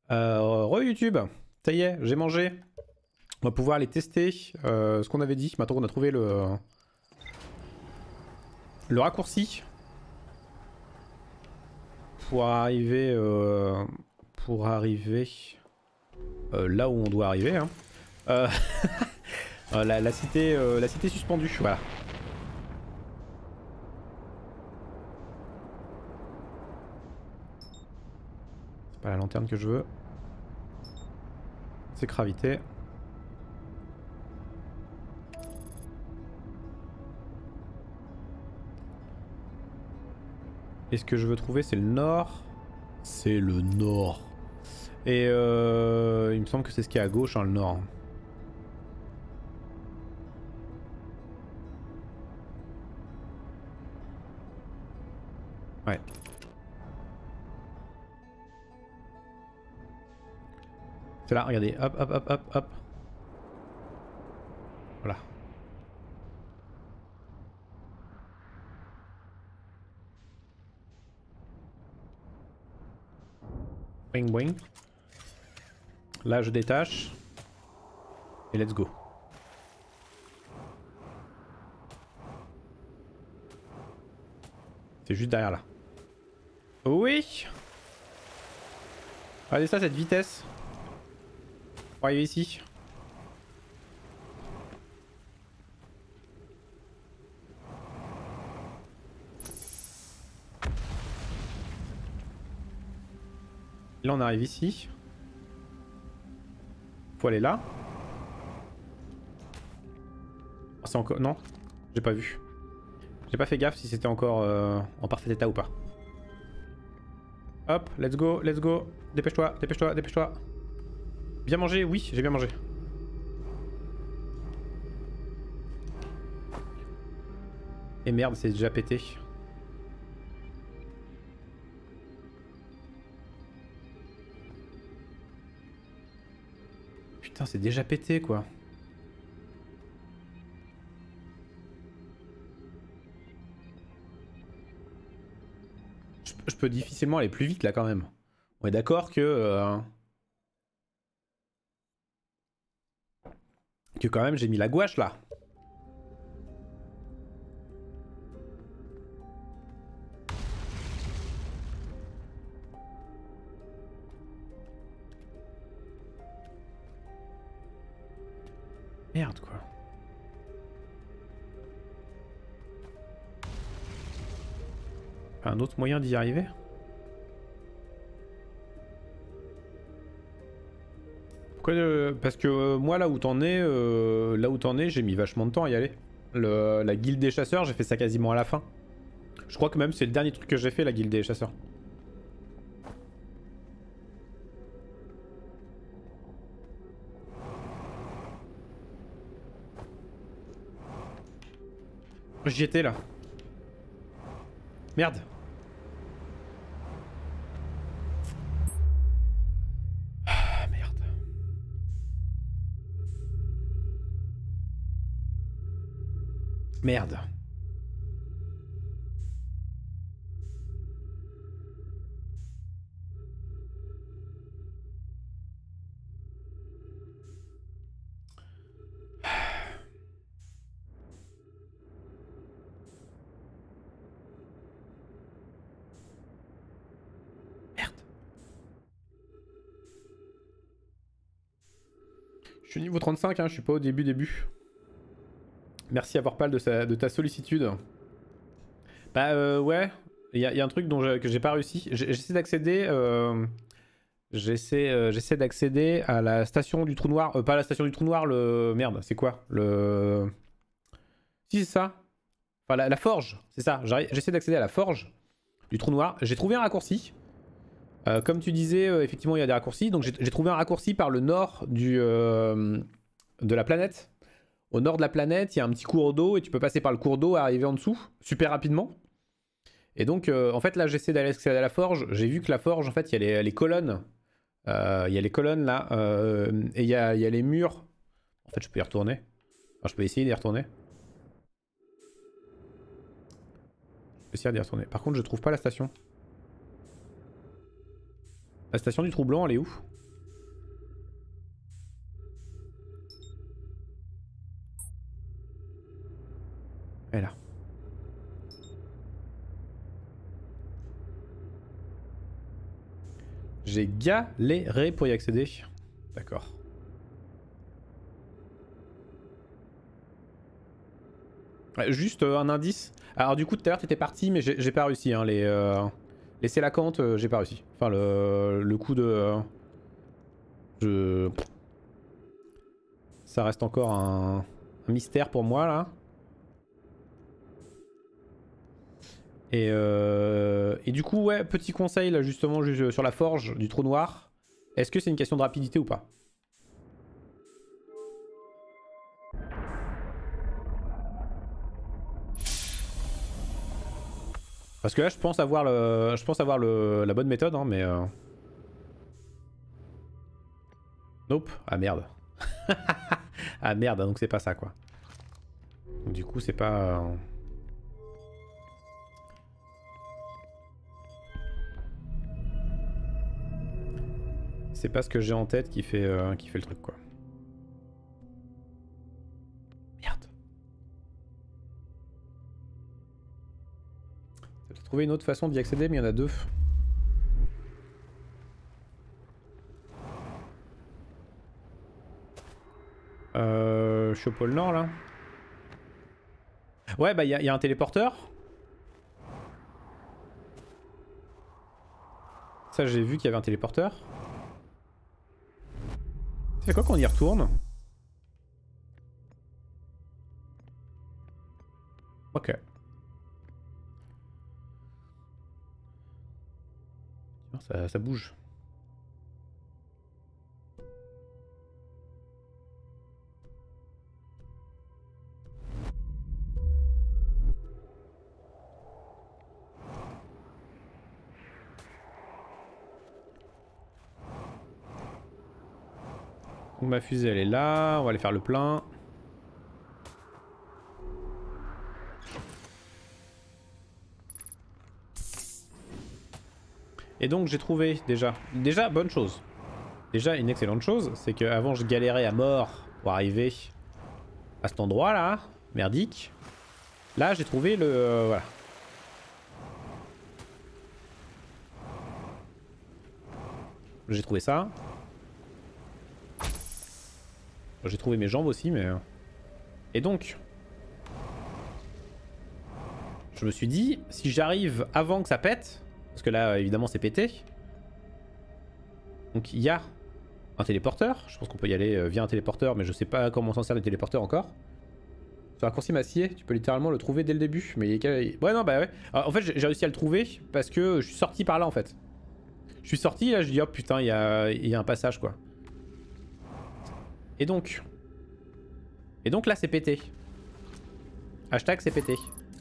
Re-YouTube, ça y est, j'ai mangé. On va pouvoir aller tester ce qu'on avait dit. Maintenant qu'on a trouvé le raccourci pour arriver, là où on doit arriver. Hein. Euh, la cité suspendue, voilà. C'est pas la lanterne que je veux. C'est gravité. Et ce que je veux trouver, c'est le nord. C'est le nord. Et il me semble que c'est ce qui est à gauche, hein, le nord. Ouais. C'est là, regardez. Hop, hop, hop, hop, hop. Voilà. Boing, boing. Là, je détache. Et let's go. C'est juste derrière là. Oui. Regardez ça, cette vitesse. Pour arriver ici. Là, on arrive ici. Faut aller là. Oh, c'est encore... Non, j'ai pas vu. J'ai pas fait gaffe si c'était encore en parfait état ou pas. Hop, let's go, let's go. Dépêche-toi, dépêche-toi, dépêche-toi. Bien mangé, oui, j'ai bien mangé. Et merde, c'est déjà pété. Putain, c'est déjà pété quoi. Je peux difficilement aller plus vite là quand même. On est d'accord que quand même j'ai mis la gouache là. Merde quoi. Un autre moyen d'y arriver? Pourquoi Parce que moi là où t'en es, j'ai mis vachement de temps à y aller. La guilde des chasseurs, j'ai fait ça quasiment à la fin. Je crois que même c'est le dernier truc que j'ai fait, la guilde des chasseurs. J'y étais là. Merde. Ah merde. Merde. Je suis niveau 35, hein, je suis pas au début. Merci à Vorpal de ta sollicitude. Bah ouais, il y a un truc que j'ai pas réussi. J'essaie d'accéder... J'essaie d'accéder à la station du trou noir. Pas la station du trou noir, le... Merde, c'est quoi? Le... Si, c'est ça. Enfin, la forge, c'est ça. J'essaie d'accéder à la forge du trou noir. J'ai trouvé un raccourci. Comme tu disais, effectivement, il y a des raccourcis. Donc j'ai trouvé un raccourci par le nord de la planète. Au nord de la planète, il y a un petit cours d'eau et tu peux passer par le cours d'eau et arriver en dessous super rapidement. Et donc, en fait, là, j'essaie d'aller accéder à la forge. J'ai vu que la forge, en fait, il y a les colonnes. Il y a les colonnes là. Et il y a les murs. En fait, je peux y retourner. Enfin, je peux essayer d'y retourner. Je peux essayer d'y retourner. Par contre, je trouve pas la station. La station du Trou Blanc, elle est où? Elle est là. J'ai galéré pour y accéder. D'accord. Ouais, juste un indice. Alors du coup tout à l'heure t'étais parti mais j'ai pas réussi hein, les Sélacantes, j'ai pas réussi. Enfin le coup de... Ça reste encore un mystère pour moi là. Et du coup ouais, petit conseil là justement sur la forge du trou noir. Est-ce que c'est une question de rapidité ou pas? Parce que là je pense avoir la bonne méthode hein, mais nope. Ah merde. Ah merde, donc c'est pas ça quoi. Donc, du coup c'est pas... C'est pas ce que j'ai en tête qui fait le truc quoi. Merde. J'ai trouvé une autre façon d'y accéder mais il y en a deux. Je suis au pôle Nord là. Ouais bah il y a un téléporteur. Ça j'ai vu qu'il y avait un téléporteur. C'est quoi qu'on y retourne? Ok. Ça bouge. Donc ma fusée elle est là, on va aller faire le plein. Et donc j'ai trouvé déjà bonne chose. Déjà une excellente chose, c'est qu'avant je galérais à mort pour arriver à cet endroit là, merdique. Là j'ai trouvé le... voilà. J'ai trouvé ça. J'ai trouvé mes jambes aussi mais... Et donc... Je me suis dit, si j'arrive avant que ça pète... Parce que là évidemment c'est pété. Donc il y a un téléporteur. Je pense qu'on peut y aller via un téléporteur mais je sais pas comment on s'en sert des téléporteurs encore. Ce raccourci massier, tu peux littéralement le trouver dès le début. Mais il est... Ouais non bah ouais. Alors, en fait j'ai réussi à le trouver parce que je suis sorti par là en fait. Je suis sorti là je dis oh putain il y a un passage quoi. Et donc là c'est pété. Hashtag c'est pété.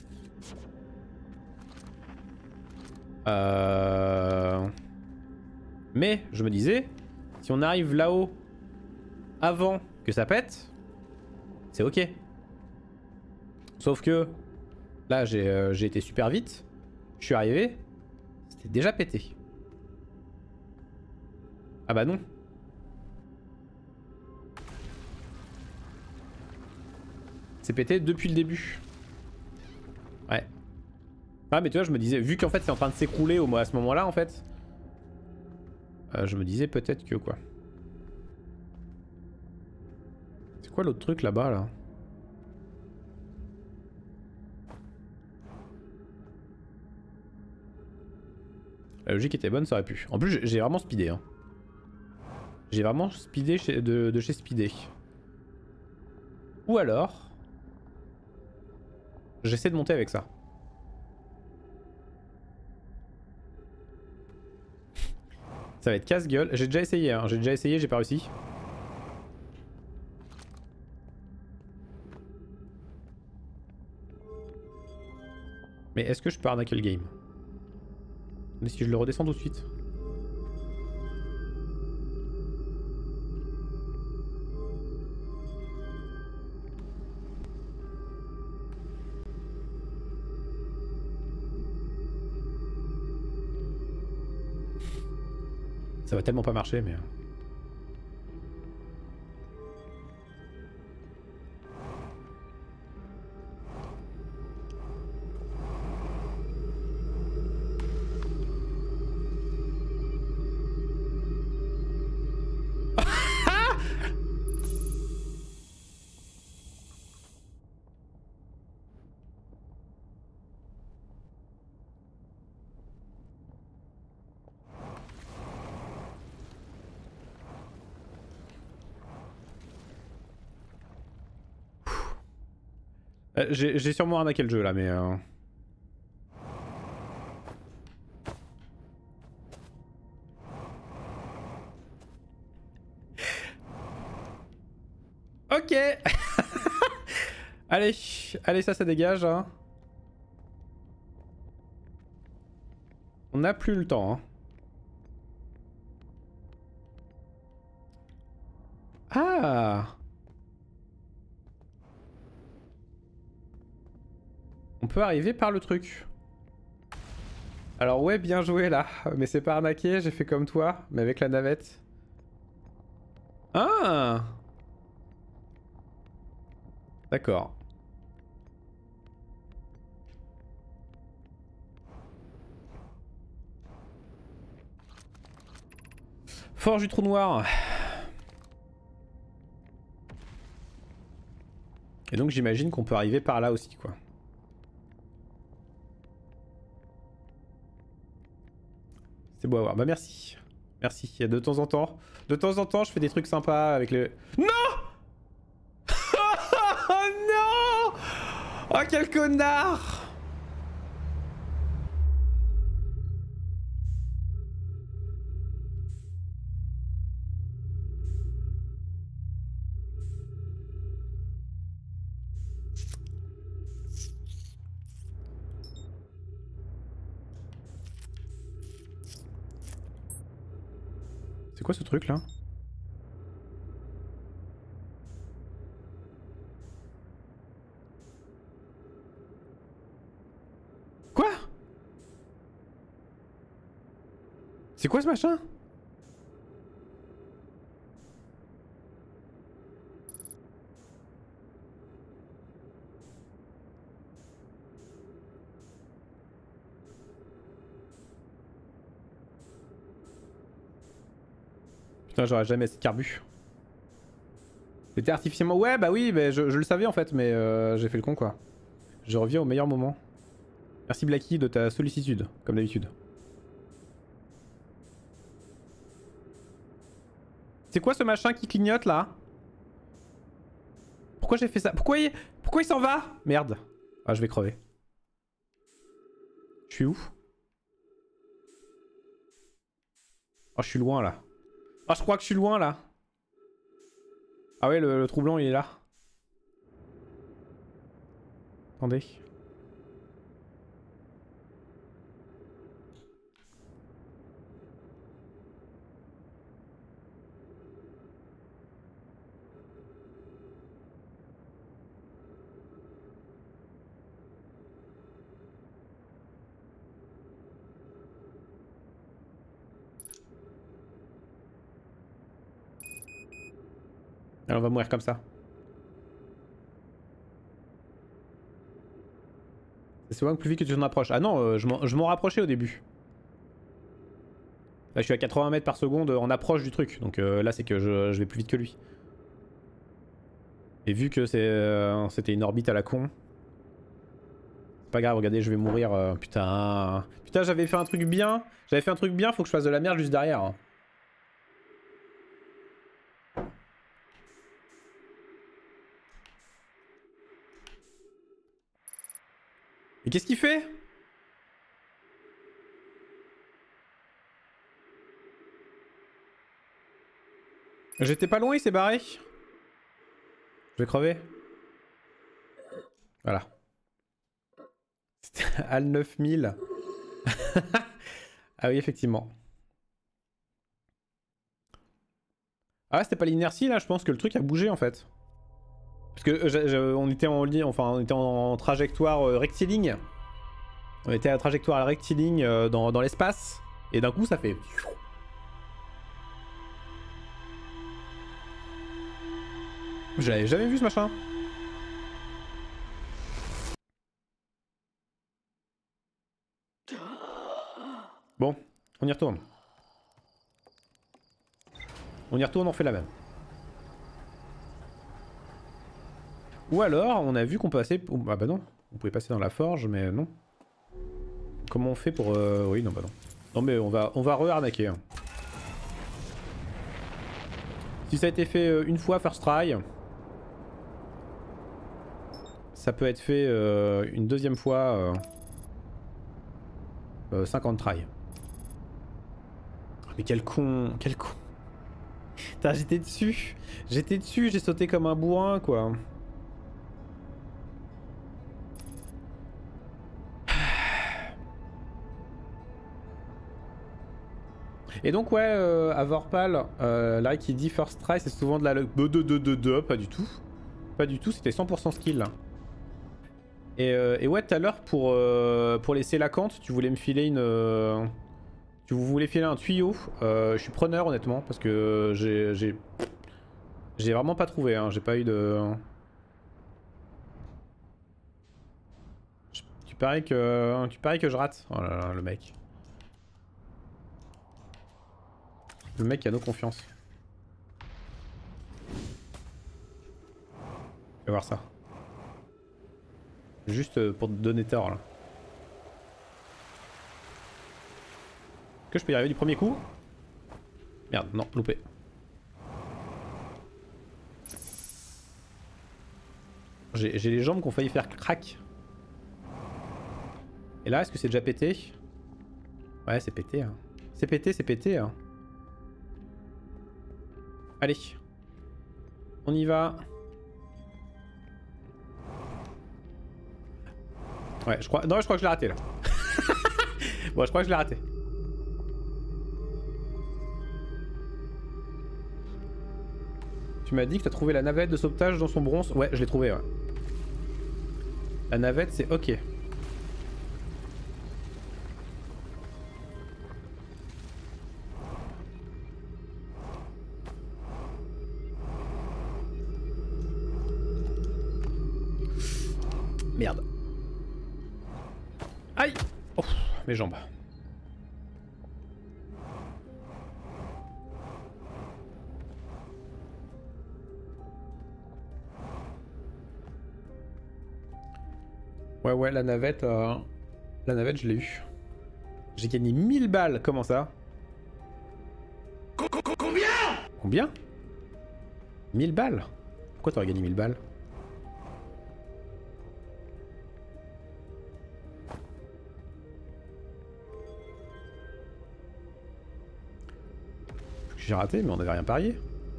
Mais je me disais, si on arrive là-haut avant que ça pète, c'est ok. Sauf que là j'ai été super vite. Je suis arrivé, c'était déjà pété. Ah bah non. C'est pété depuis le début. Ouais. Ah mais tu vois je me disais, vu qu'en fait c'est en train de s'écrouler à ce moment là en fait, je me disais peut-être que quoi. C'est quoi l'autre truc là-bas là, La logique était bonne, ça aurait pu. En plus j'ai vraiment speedé hein. J'ai vraiment speedé de chez Speedé. Ou alors j'essaie de monter avec ça. Ça va être casse-gueule. J'ai déjà essayé, hein. J'ai pas réussi. Mais est-ce que je peux arnaquer le game? Mais si je le redescends tout de suite. Ça va tellement pas marcher, mais... J'ai sûrement arnaqué le jeu là, mais... Ok. Allez, allez, ça dégage. Hein. On n'a plus le temps. Hein. Ah. On peut arriver par le truc. Alors ouais, bien joué là. Mais c'est pas arnaqué, j'ai fait comme toi, mais avec la navette. Ah. D'accord. Forge du trou noir. Et donc j'imagine qu'on peut arriver par là aussi, quoi. C'est beau à voir. Bah merci. Merci. De temps en temps, je fais des trucs sympas avec les... Non. Oh non. Oh quel connard. C'est quoi ce truc là? Quoi? C'est quoi ce machin? Putain, j'aurais jamais assez de carbu. C'était artificiellement... Ouais, bah oui, mais je le savais en fait, mais j'ai fait le con quoi. Je reviens au meilleur moment. Merci Blacky de ta sollicitude, comme d'habitude. C'est quoi ce machin qui clignote là? Pourquoi j'ai fait ça? Pourquoi il s'en va? Merde. Ah, je vais crever. Je suis où? Oh, je suis loin là. Ah, je crois que je suis loin là. Ah ouais, le trou blanc il est là. Attendez. Alors on va mourir comme ça. C'est souvent plus vite que tu t'en approches. Ah non, je m'en rapprochais au début. Là je suis à 80 mètres par seconde en approche du truc. Donc là c'est que je vais plus vite que lui. Et vu que c'était une orbite à la con. C'est pas grave, regardez, je vais mourir. Putain. Putain, j'avais fait un truc bien. J'avais fait un truc bien, faut que je fasse de la merde juste derrière. Mais qu'est-ce qu'il fait? J'étais pas loin, il s'est barré. Je vais crever. Voilà. C'était Al 9000. Ah oui, effectivement. Ah, c'était pas l'inertie là, je pense que le truc a bougé en fait. Parce que on était on était en trajectoire rectiligne. On était à la trajectoire rectiligne dans l'espace. Et d'un coup ça fait... Je l'avais jamais vu ce machin. Bon, on y retourne. On y retourne, on fait la même. Ou alors, on a vu qu'on passait... Ah bah non, on pouvait passer dans la forge, mais non. Comment on fait pour... Oui, non, bah non. Non mais on va re-arnaquer. Hein. Si ça a été fait une fois first try, ça peut être fait une deuxième fois 50 try. Mais quel con, quel con. J'étais dessus, j'ai sauté comme un bourrin quoi. Et donc ouais, à Vorpal, là qui dit first try, c'est souvent de la luck. Pas du tout. Pas du tout, c'était 100% skill. Et ouais, tout à l'heure pour laisser la cante, tu voulais me filer une... tu voulais filer un tuyau. Je suis preneur honnêtement, parce que j'ai vraiment pas trouvé, hein. J'ai pas eu de... Tu paries que je rate. Oh là là, le mec. Le mec qui a nos confiances. Je vais voir ça. Juste pour te donner tort là. Que je peux y arriver du premier coup? Merde, non, loupé. J'ai les jambes qui ont failli faire crack. Et là, est-ce que c'est déjà pété? Ouais, c'est pété. Hein. C'est pété, c'est pété. Hein. Allez. On y va. Ouais, je crois... Non, je crois que je l'ai raté là. Bon, je crois que je l'ai raté. Tu m'as dit que t'as trouvé la navette de sauvetage dans son bronze. Ouais, je l'ai trouvé, ouais. La navette, c'est ok. Merde. Aïe! Oh, mes jambes. Ouais, la navette, je l'ai eu. J'ai gagné 1000 balles, comment ça? Combien? Combien? 1000 balles? Pourquoi t'aurais gagné 1000 balles? J'ai raté, mais on avait rien parié.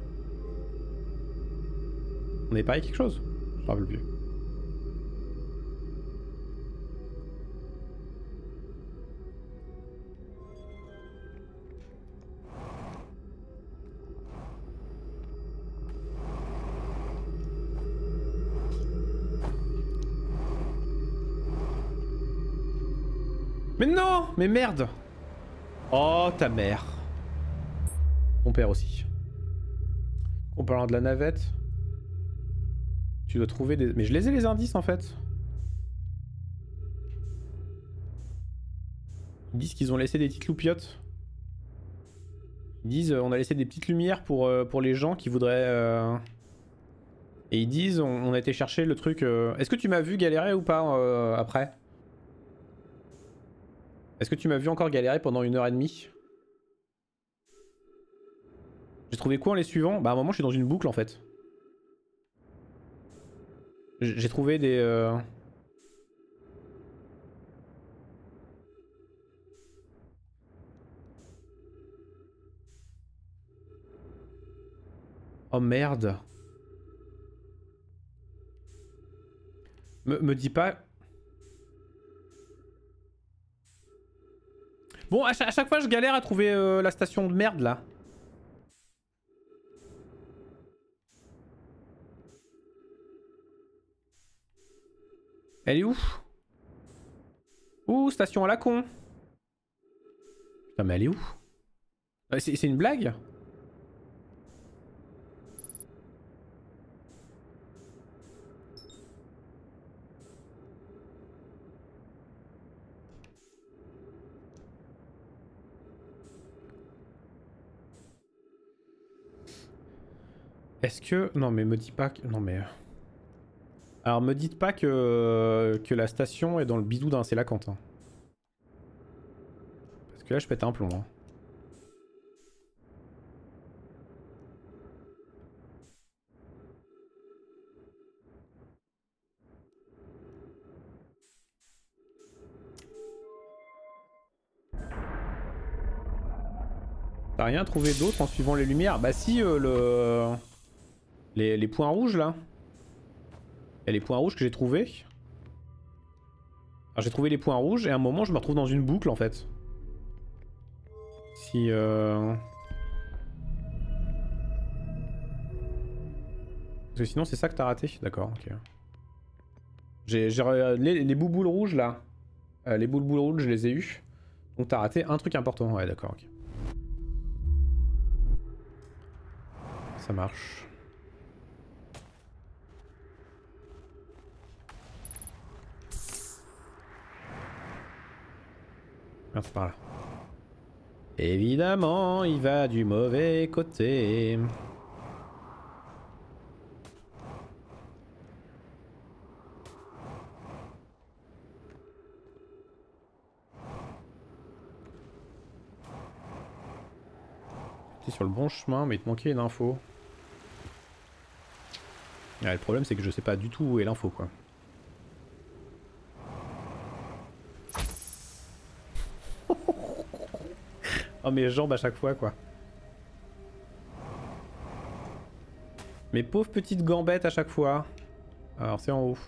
On avait parié quelque chose? Je me rappelle plus. Mais non! Mais merde! Oh, ta mère. Ton père aussi. En parlant de la navette, tu dois trouver des... Mais je les ai les indices en fait. Ils disent qu'ils ont laissé des petites loupiottes. Ils disent on a laissé des petites lumières pour les gens qui voudraient... Et ils disent on a été chercher le truc... Est-ce que tu m'as vu galérer ou pas après? Est-ce que tu m'as vu encore galérer pendant 1h30? J'ai trouvé quoi en les suivant? Bah à un moment je suis dans une boucle en fait. J'ai trouvé des... Oh merde. Me dis pas... Bon, à chaque fois je galère à trouver la station de merde là. Elle est où? Ouh, station à la con. Putain, mais elle est où? C'est une blague? Est-ce que... Non mais me dis pas que... Non mais... Alors me dites pas que la station est dans le bidou d'un Célacante. Hein. Parce que là je pète un plomb. Hein. T'as rien trouvé d'autre en suivant les lumières? Bah si, les points rouges là. Il y a les points rouges que j'ai trouvés. Alors j'ai trouvé les points rouges et à un moment je me retrouve dans une boucle en fait. Si Parce que sinon c'est ça que t'as raté. D'accord, ok. Les bouboules rouges là. Les bouboules rouges je les ai eues. Donc t'as raté un truc important. Ouais d'accord, ok. Ça marche. Merde, c'est par là. Évidemment, il va du mauvais côté. T'es sur le bon chemin, mais il te manquait une info. Ouais, le problème, c'est que je sais pas du tout où est l'info, quoi. Oh, mes jambes à chaque fois, quoi. Mes pauvres petites gambettes à chaque fois. Alors, c'est en haut.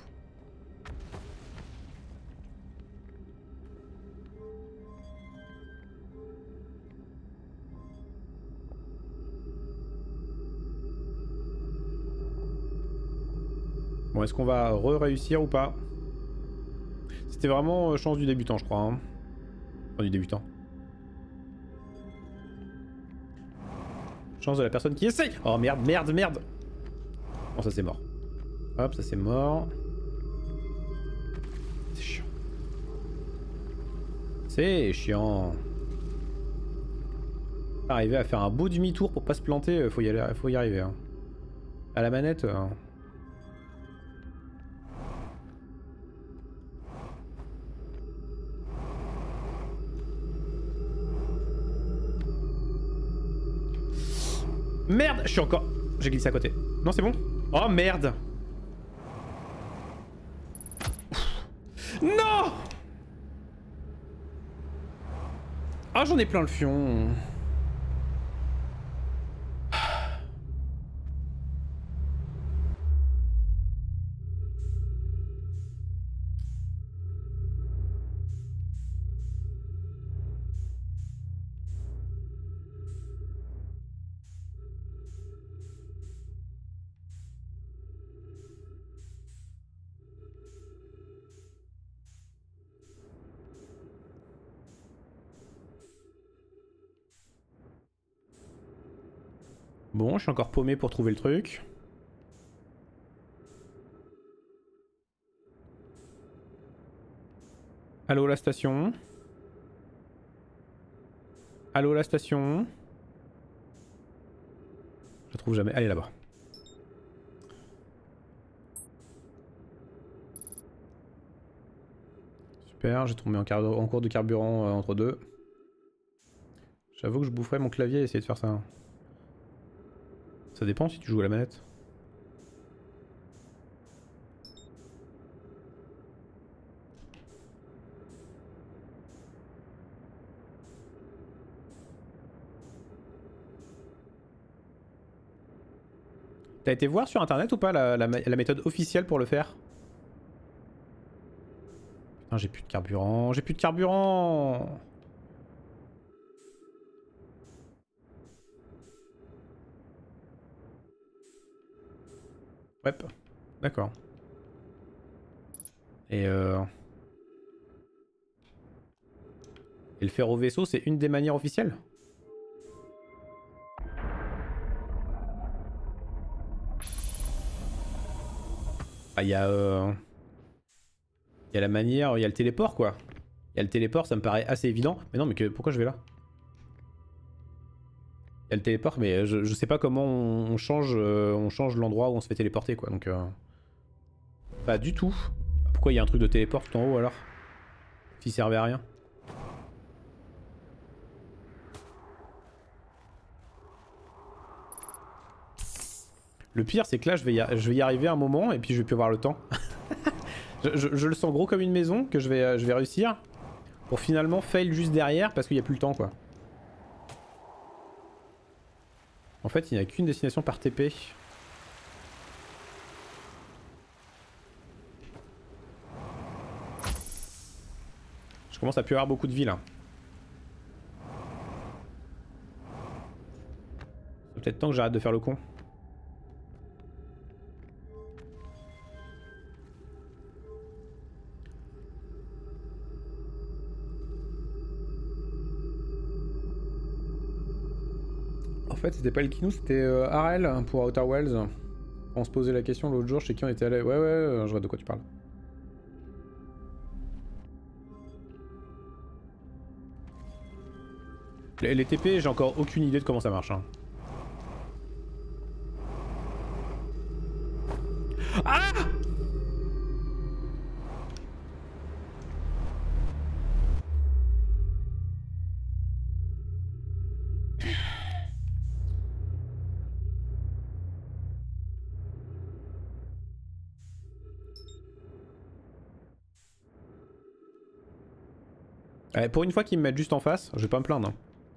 Bon, est-ce qu'on va re-réussir ou pas? C'était vraiment chance du débutant, je crois. Hein. Enfin, du débutant. Chance de la personne qui essaye. Oh merde, merde, merde. Bon, ça c'est mort. Hop, ça c'est mort. C'est chiant. C'est chiant. Arriver à faire un beau demi-tour pour pas se planter, faut y arriver. Hein. À la manette... Merde, je suis encore... J'ai glissé à côté. Non, c'est bon? Oh merde! Non! Ah, j'en ai plein le fion. Bon, je suis encore paumé pour trouver le truc. Allô la station? Allô la station? Je la trouve jamais. Elle est là-bas. Super, j'ai tombé en cours de carburant entre deux. J'avoue que je boufferais mon clavier et essayer de faire ça. Ça dépend si tu joues à la manette. T'as été voir sur internet ou pas la méthode officielle pour le faire? Putain, j'ai plus de carburant, j'ai plus de carburant! Ouais, d'accord. Et le faire au vaisseau, c'est une des manières officielles? Ah, il y a la manière, il y a le téléport quoi. Il y a le téléport, ça me paraît assez évident. Mais non, mais pourquoi je vais là? Il y a le téléport, mais je sais pas comment on change l'endroit où on se fait téléporter quoi. Donc pas du tout. Pourquoi il y a un truc de téléport tout en haut alors? S'il servait à rien. Le pire c'est que là je vais y arriver un moment et puis je vais plus avoir le temps. je le sens gros comme une maison que je vais réussir. Pour finalement fail juste derrière parce qu'il n'y a plus le temps quoi. En fait il n'y a qu'une destination par TP. Je commence à plus avoir beaucoup de vie là. C'est peut-être temps que j'arrête de faire le con. En fait c'était pas le Kinou, c'était Arel pour Outer Wells. On se posait la question l'autre jour, je sais qui on était allé. Ouais je vois de quoi tu parles. Les TP, j'ai encore aucune idée de comment ça marche. Hein. Ah! Allez, pour une fois qu'ils me mettent juste en face, je vais pas me plaindre. Hein.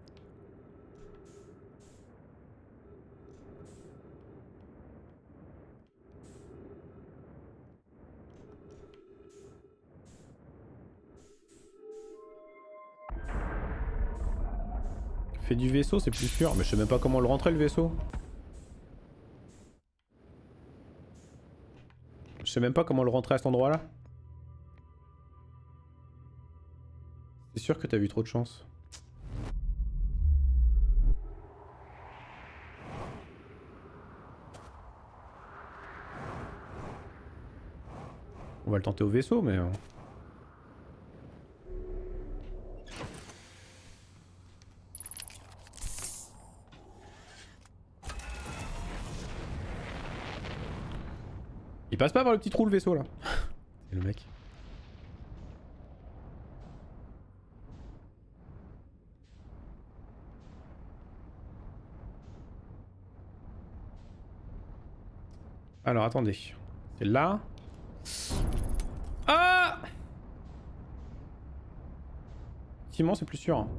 Fait du vaisseau, c'est plus sûr, mais je sais même pas comment le rentrer le vaisseau. Je sais même pas comment le rentrer à cet endroit là. C'est sûr que t'as vu trop de chance. On va le tenter au vaisseau, mais... Il passe pas par le petit trou le vaisseau là. C'est le mec. Alors attendez. C'est là. Ah! Effectivement c'est plus sûr. Hein.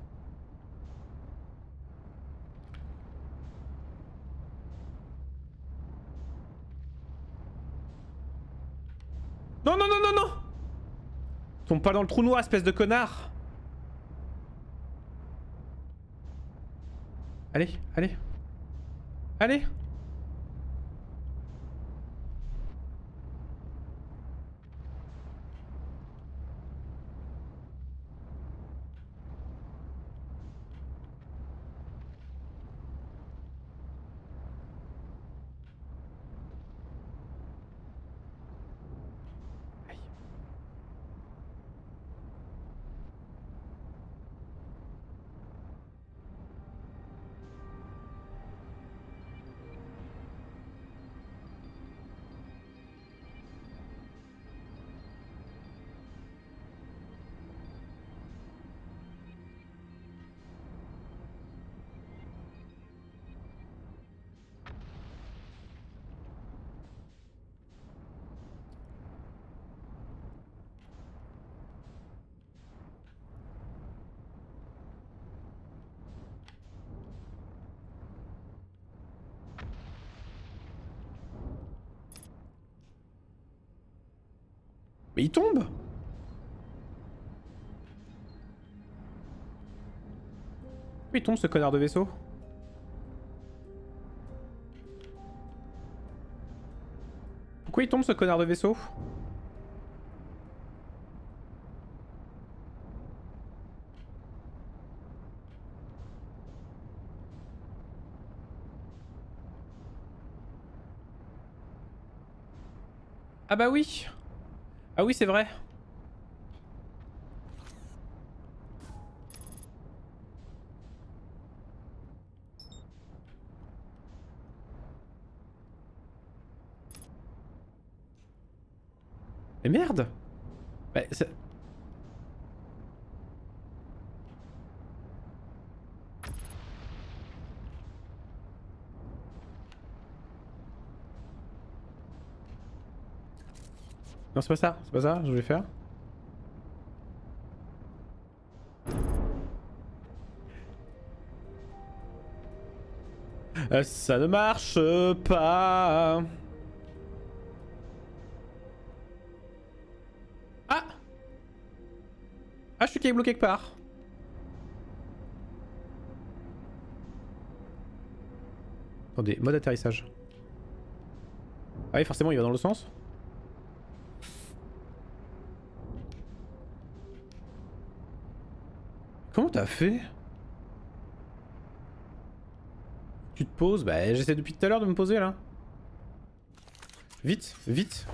Non non non non non! Tombe pas dans le trou noir espèce de connard! Allez, allez. Allez! Mais il tombe! Pourquoi il tombe ce connard de vaisseau? Pourquoi il tombe ce connard de vaisseau? Ah bah oui! Ah oui c'est vrai! Mais merde. Bah, ça... Non, c'est pas ça que je voulais faire. Ça ne marche pas. Ah! Ah, je suis bloqué quelque part. Attendez, mode atterrissage. Ah oui, forcément, il va dans le sens. Comment t'as fait? Tu te poses? Bah j'essaie depuis tout à l'heure de me poser là. Vite, vite.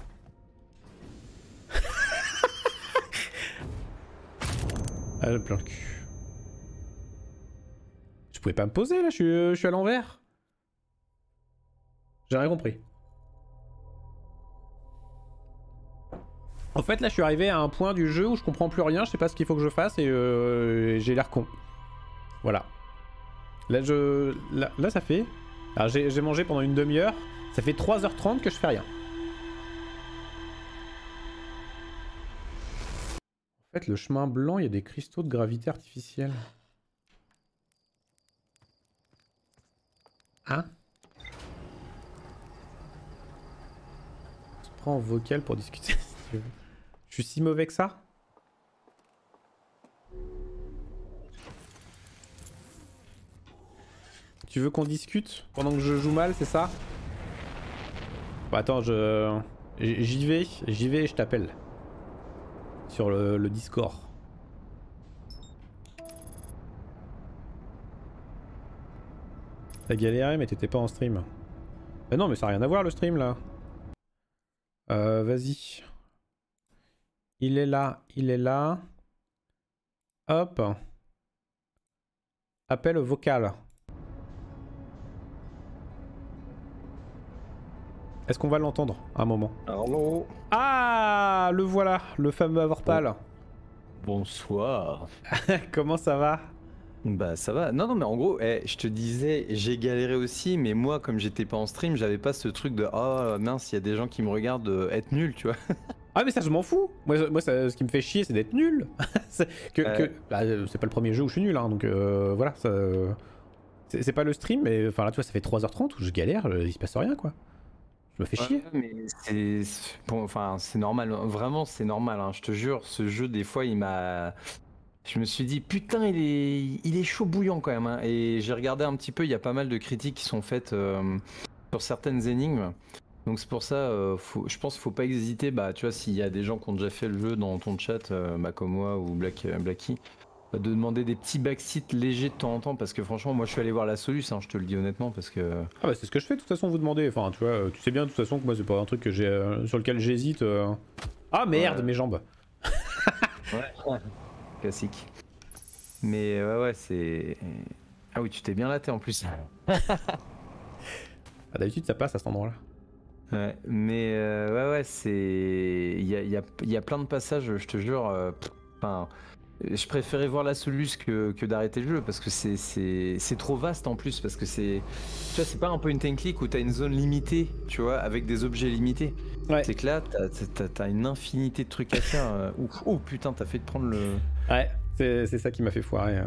Ah le plein le cul. Je pouvais pas me poser là, je suis à l'envers. J'ai rien compris. En fait là je suis arrivé à un point du jeu où je comprends plus rien, je sais pas ce qu'il faut que je fasse et j'ai l'air con. Voilà. Là là ça fait... Alors j'ai mangé pendant une demi-heure, ça fait 3h30 que je fais rien. En fait le chemin blanc, il y a des cristaux de gravité artificielle. Hein? On se prend en vocal pour discuter si tu veux. Je suis si mauvais que ça? Tu veux qu'on discute pendant que je joue mal, c'est ça? Bah attends, j'y vais et je t'appelle. Sur le Discord. T'as galéré mais t'étais pas en stream. Bah non mais ça a rien à voir le stream là. Vas-y. Il est là, il est là. Hop. Appel vocal. Est-ce qu'on va l'entendre à un moment? Allô? Ah, le voilà, le fameux Avorpal. Bonsoir. Comment ça va? Bah ça va. Non mais en gros, je te disais, j'ai galéré aussi, mais moi comme j'étais pas en stream, j'avais pas ce truc de oh mince, il y a des gens qui me regardent être nul, tu vois. Ah mais ça je m'en fous. Moi ça, ce qui me fait chier c'est d'être nul. C'est bah, c'est pas le premier jeu où je suis nul hein, donc voilà, c'est pas le stream mais enfin là tu vois ça fait 3h30 où je galère, il se passe rien quoi. Je me fais chier. Mais c'est bon, enfin c'est normal, vraiment c'est normal, hein, je te jure, ce jeu des fois il m'a... Je me suis dit putain il est chaud bouillant quand même, hein. Et j'ai regardé un petit peu, il y a pas mal de critiques qui sont faites sur certaines énigmes. Donc c'est pour ça, je pense qu'il faut pas hésiter, bah tu vois s'il y a des gens qui ont déjà fait le jeu dans ton chat, bah, comme moi ou Blacky, de demander des petits backseats légers de temps en temps parce que franchement moi je suis allé voir la soluce, hein, je te le dis honnêtement parce que... Ah bah c'est ce que je fais de toute façon vous demandez, enfin tu vois, tu sais bien de toute façon que moi c'est pas un truc que j'ai sur lequel j'hésite. Ah merde ouais. mes jambes. Ouais. Classique. Mais ouais c'est... Ah oui tu t'es bien laté en plus. Ah, d'habitude ça passe à cet endroit là. Ouais, mais ouais c'est... Il y a plein de passages, je te jure, enfin... Je préférais voir la soluce que d'arrêter le jeu parce que c'est trop vaste en plus parce que c'est... Tu vois c'est pas un point and click où t'as une zone limitée, tu vois, avec des objets limités. Ouais. C'est que là t'as une infinité de trucs à faire. Oh putain t'as fait de prendre le... Ouais, c'est ça qui m'a fait foirer.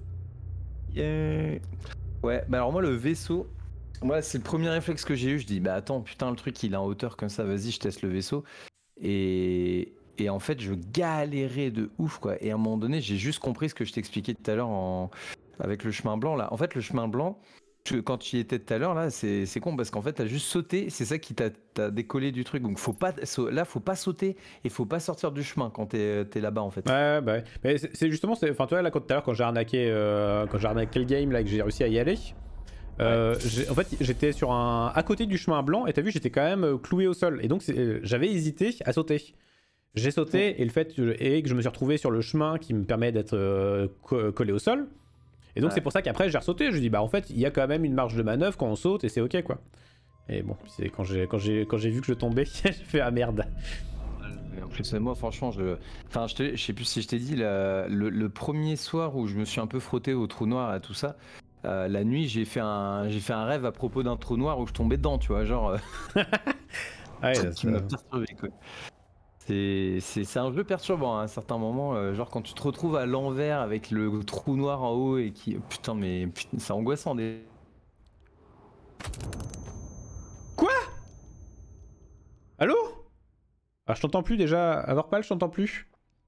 Yeah. Ouais, bah alors moi le vaisseau... Moi c'est le premier réflexe que j'ai eu, je dis bah attends putain le truc il est en hauteur comme ça, vas-y je teste le vaisseau. Et en fait, je galérais de ouf, quoi. Et à un moment donné, j'ai juste compris ce que je t'expliquais tout à l'heure avec le chemin blanc, là. En fait, le chemin blanc, quand tu y étais tout à l'heure, là, c'est con parce qu'en fait, t'as juste sauté. C'est ça qui t'a décollé du truc. Donc, faut pas sauter et faut pas sortir du chemin quand t'es là-bas, en fait. Ouais, bah ouais. Mais c'est justement, enfin, tu vois, là, tout à l'heure, quand j'ai arnaqué le game, là, que j'ai réussi à y aller. En fait j'étais sur à côté du chemin blanc et t'as vu j'étais quand même cloué au sol et donc j'avais hésité à sauter. J'ai sauté et le fait que je me suis retrouvé sur le chemin qui me permet d'être collé au sol. Et donc c'est pour ça qu'après j'ai ressauté, je me dis bah en fait il y a quand même une marge de manœuvre quand on saute et c'est ok quoi. Et bon, c'est quand j'ai vu que je tombais, j'ai fait ah merde. En plus, moi, franchement, enfin, je sais plus si je t'ai dit, le premier soir où je me suis un peu frotté au trou noir et tout ça, la nuit, j'ai fait un rêve à propos d'un trou noir où je tombais dedans, tu vois, genre, Ouais, qui m'a perturbé, quoi. C'est un jeu perturbant à un certain moment, genre quand tu te retrouves à l'envers avec le trou noir en haut et qui, putain, mais putain, c'est angoissant. Quoi? Allô? Ah, je t'entends plus déjà. Avorpal, je t'entends plus.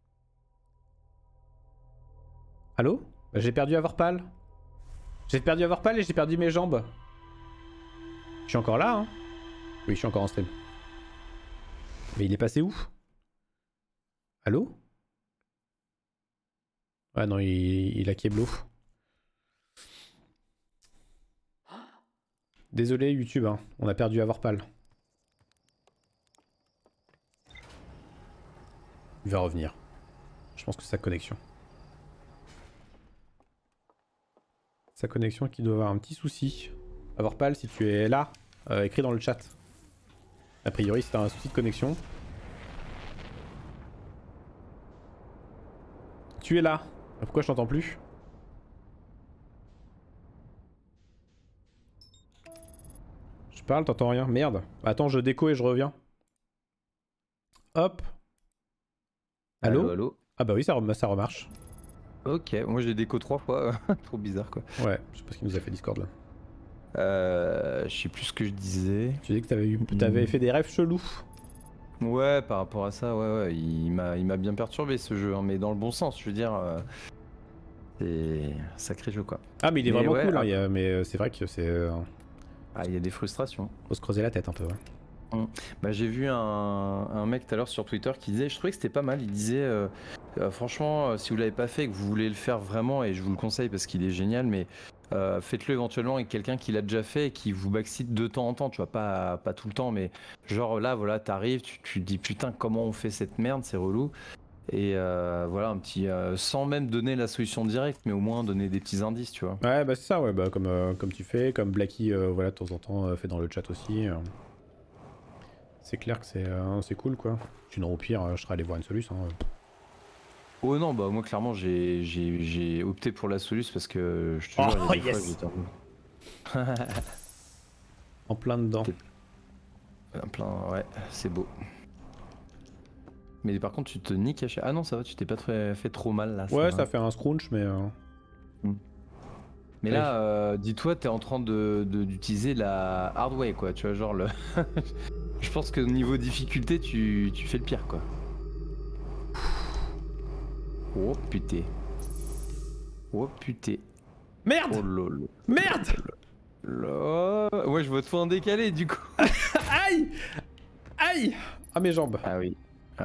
Allô? Bah, j'ai perdu Avorpal. J'ai perdu Avorpal et j'ai perdu mes jambes. Je suis encore là, hein? Oui, je suis encore en stream. Mais il est passé où? Allô? Ah non, il a Keblo. Désolé YouTube, hein. On a perdu Avorpal. Il va revenir. Je pense que c'est sa connexion. Sa connexion qui doit avoir un petit souci. Avorpal, si tu es là, écris dans le chat. A priori, c'est un souci de connexion. Tu es là. Pourquoi je t'entends plus? Je parle, t'entends rien. Merde. Attends, je déco et je reviens. Hop. Allô? Allô? Ah bah oui, ça remarche. Ok, moi j'ai déco 3 fois, trop bizarre quoi. Ouais, je sais pas ce qu'il nous a fait Discord là. Je sais plus ce que je disais. Tu dis que t'avais fait des rêves chelous. Ouais, par rapport à ça, ouais, il m'a bien perturbé ce jeu, hein, mais dans le bon sens, je veux dire, c'est sacré jeu quoi. Ah mais il est vraiment ouais, cool, hein, mais c'est vrai que c'est... Ah, il y a des frustrations. Faut se creuser la tête un peu, ouais. Bah, j'ai vu un mec tout à l'heure sur Twitter qui disait, je trouvais que c'était pas mal, il disait franchement si vous l'avez pas fait et que vous voulez le faire vraiment, et je vous le conseille parce qu'il est génial, mais faites-le éventuellement avec quelqu'un qui l'a déjà fait et qui vous backseat de temps en temps, tu vois, pas tout le temps, mais genre là voilà, t'arrives, tu te dis putain comment on fait cette merde, c'est relou. Et voilà un petit, sans même donner la solution directe, mais au moins donner des petits indices, tu vois. Ouais bah c'est ça, ouais, bah comme tu fais, comme Blacky voilà de temps en temps fait dans le chat aussi. C'est clair que c'est cool quoi. Sinon au pire je serais allé voir une solution. Oh non, bah moi clairement j'ai opté pour la solution parce que je te jure, il y a des yes fois En plein dedans. Ouais, c'est beau. Mais par contre tu te niques à chaque... Ah non ça va, tu t'es pas fait trop mal là. Ouais ça fait un scrunch mais... Mais là, dis-toi, t'es en train d'utiliser la hard way quoi, tu vois, genre le... Je pense que niveau difficulté, tu fais le pire quoi. Oh putain. Oh putain. Merde. Oh lolo. Merde. Ouais, je vois tout en décalé du coup. Aïe. Aïe. Ah mes jambes. Ah oui.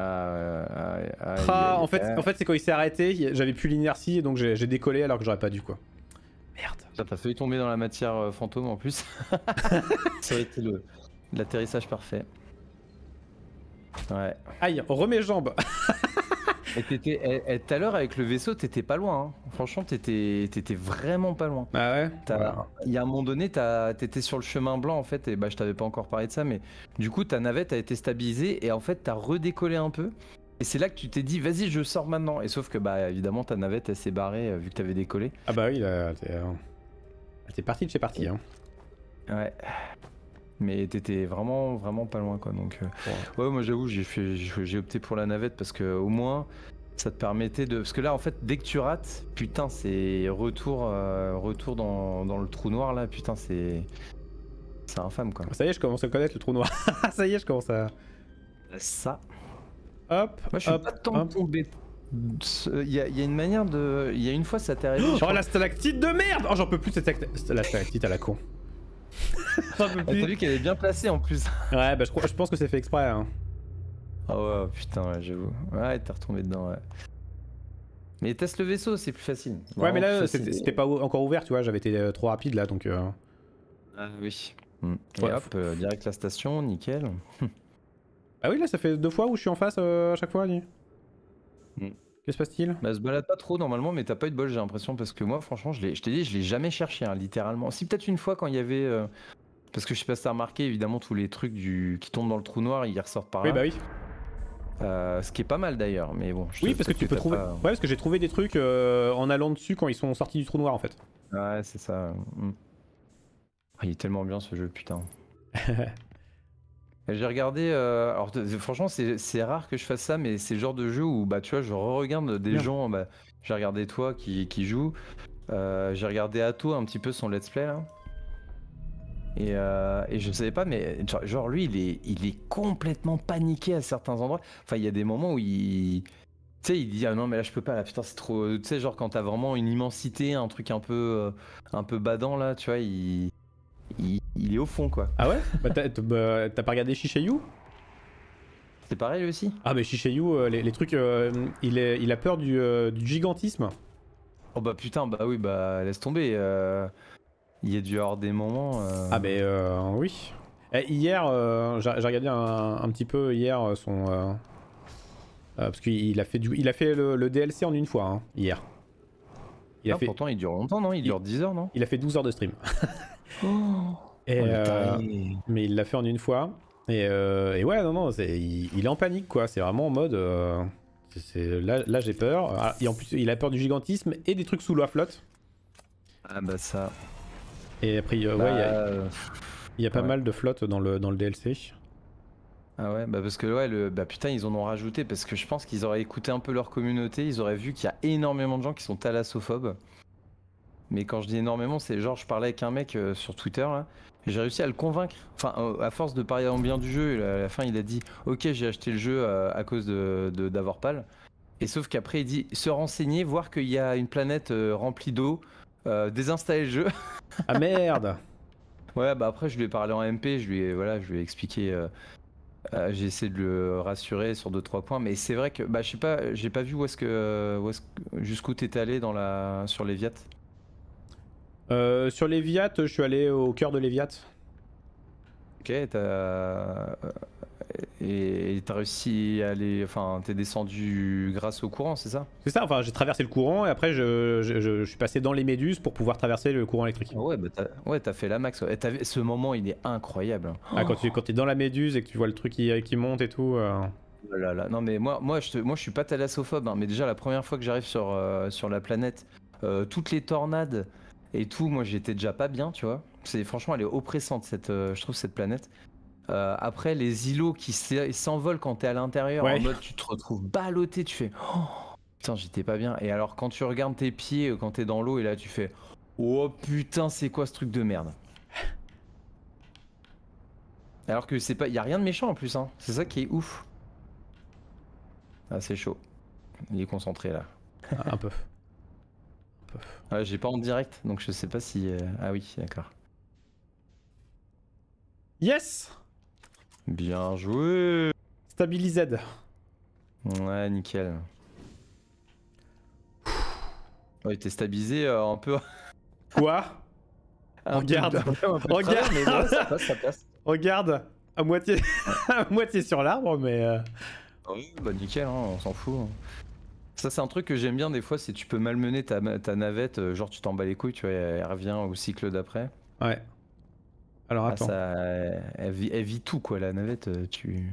En fait c'est quand il s'est arrêté, j'avais plus l'inertie et donc j'ai décollé alors que j'aurais pas dû quoi. Merde. T'as failli tomber dans la matière fantôme en plus. Ça aurait été l'atterrissage parfait. Ouais. Aïe, remets jambes. Et tout à l'heure avec le vaisseau, t'étais pas loin. Hein. Franchement, t'étais vraiment pas loin. Ah ouais. Il y a un moment donné, t'étais sur le chemin blanc en fait, et bah je t'avais pas encore parlé de ça, mais du coup ta navette a été stabilisée et en fait t'as redécollé un peu. Et c'est là que tu t'es dit, vas-y, je sors maintenant. Et sauf que bah évidemment ta navette elle s'est barrée vu que t'avais décollé. Ah bah oui, t'es parti de chez parti. Hein. Ouais. Mais t'étais vraiment pas loin quoi. Donc ouais, moi j'avoue, j'ai opté pour la navette parce que au moins ça te permettait de... Parce que là en fait dès que tu rates, putain c'est retour dans le trou noir là, putain c'est infâme quoi. Ça y est, je commence à connaître le trou noir. Ça y est, je commence à... Ça. Hop, moi je suis pas tant tombé. Il y a une manière de... Il y a une fois ça t'est arrivé. Oh la stalactite de merde. Oh j'en peux plus de cette la stalactite à la con. T'as vu qu'elle est bien placée en plus. Ouais bah je pense que c'est fait exprès hein. Ah ouais putain ouais, j'avoue. Ouais t'es retombé dedans ouais. Mais teste le vaisseau, c'est plus facile. Ouais mais là c'était pas encore ouvert tu vois, j'avais été trop rapide là donc... Ah oui. Et ouais, hop, direct la station, nickel. Ah oui là ça fait 2 fois où je suis en face à chaque fois dis. Que se passe-t-il? Bah se balade pas trop normalement, mais t'as pas eu de bol j'ai l'impression, parce que moi franchement je t'ai dit, je l'ai jamais cherché hein, littéralement. Si peut-être une fois quand il y avait... Parce que je sais pas si t'as remarqué, évidemment tous les trucs qui tombent dans le trou noir, ils ressortent par là. Oui bah oui. Ce qui est pas mal d'ailleurs, mais bon. Oui, parce que tu peux t'as trouver. pas- Ouais, parce que j'ai trouvé des trucs en allant dessus quand ils sont sortis du trou noir en fait. Ouais, c'est ça. Ah, il est tellement bien ce jeu, putain. Et j'ai regardé, alors franchement c'est rare que je fasse ça, mais c'est le genre de jeu où bah tu vois je regarde des Bien. gens, bah, j'ai regardé toi qui joue, j'ai regardé Atto un petit peu son let's play là, et je savais pas mais genre lui il est complètement paniqué à certains endroits, enfin il y a des moments où tu sais il dit ah non mais là je peux pas là putain c'est trop, tu sais genre quand t'as vraiment une immensité, un truc un peu badant là, tu vois il est au fond quoi. Ah ouais? Bah t'as pas regardé Shishayu? C'est pareil lui aussi? Ah mais Shishayu, les trucs, il a peur du gigantisme. Oh bah putain, bah oui, bah laisse tomber. Il y a dû y avoir des moments. Ah mais oui. Et hier, j'ai regardé un petit peu hier parce qu'il a fait le DLC en une fois hein, hier. Il a Ah, fait pourtant, il dure longtemps, non? Il dure 10 heures, non? il a fait 12 heures de stream. Oh, Et, le taré. mais il l'a fait en une fois. Et ouais, non, il est en panique quoi. C'est vraiment en mode. Là j'ai peur. Ah, et en plus, il a peur du gigantisme et des trucs sous la flotte. Ah bah ça. Et après, ouais, il y a pas ouais. mal de flottes dans le DLC. Ah ouais, bah parce que ouais, bah putain, ils en ont rajouté parce que je pense qu'ils auraient écouté un peu leur communauté, ils auraient vu qu'il y a énormément de gens qui sont thalassophobes. Mais quand je dis énormément, c'est genre, je parlais avec un mec sur Twitter là, et j'ai réussi à le convaincre. Enfin, à force de parler en bien du jeu, à la fin, il a dit ok, j'ai acheté le jeu à cause d'Avorpal. Et sauf qu'après, il dit se renseigner, voir qu'il y a une planète remplie d'eau, désinstaller le jeu. Ah merde. Ouais, bah après, je lui ai parlé en MP, je lui ai expliqué. J'ai essayé de le rassurer sur 2-3 points, mais c'est vrai que bah je sais pas, j'ai pas vu jusqu'où t'étais allé sur Léviat. Sur Léviat, je suis allé au cœur de Léviat. Ok, et t'as réussi à aller, enfin t'es descendu grâce au courant, c'est ça? C'est ça, enfin j'ai traversé le courant et après je suis passé dans les méduses pour pouvoir traverser le courant électrique. Ouais, bah t'as fait la max. Ouais. Ce moment, il est incroyable. Ah, quand tu es dans la méduse et que tu vois le truc qui monte et tout. Oh là là. Non mais moi je suis pas thalassophobe, hein, mais déjà la première fois que j'arrive sur la planète, toutes les tornades et tout, moi j'étais déjà pas bien, tu vois. Franchement, elle est oppressante je trouve cette planète. Après les îlots qui s'envolent quand t'es à l'intérieur, Ouais. en mode tu te retrouves ballotté, tu fais oh, putain j'étais pas bien. Et alors quand tu regardes tes pieds quand t'es dans l'eau et là tu fais oh putain c'est quoi ce truc de merde. Alors que c'est pas, y a rien de méchant en plus, hein. C'est ça qui est ouf. Ah c'est chaud. Il est concentré là. Un peu. Ouais, j'ai pas en direct, donc je sais pas si. Ah oui, d'accord. Yes. Bien joué. Stabilised. Ouais, nickel. Ouais, t'es stabilisé un peu. Quoi? Regarde. Un peu Regarde. mais ouais, ça passe, ça passe. Regarde. À moitié, à moitié sur l'arbre, mais. Oui, bah nickel, hein, on s'en fout. Hein. Ça, c'est un truc que j'aime bien des fois, c'est tu peux malmener ta navette, genre tu t'en bats les couilles, tu vois, elle revient au cycle d'après. Ouais. Alors Ah, attends. elle vit tout quoi, la navette, tu.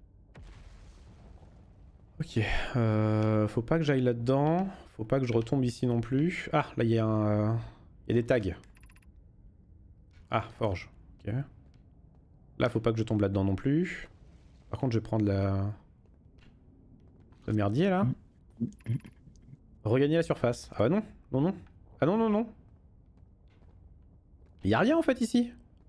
Ok. Faut pas que j'aille là-dedans. Faut pas que je retombe ici non plus. Ah, là il y a il y a des tags. Ah, forge. Ok. Là, faut pas que je tombe là-dedans non plus. Par contre, je vais prendre le merdier là. Regagner la surface. Ah bah non, non, non. Ah non, non, non. Il y a rien en fait ici.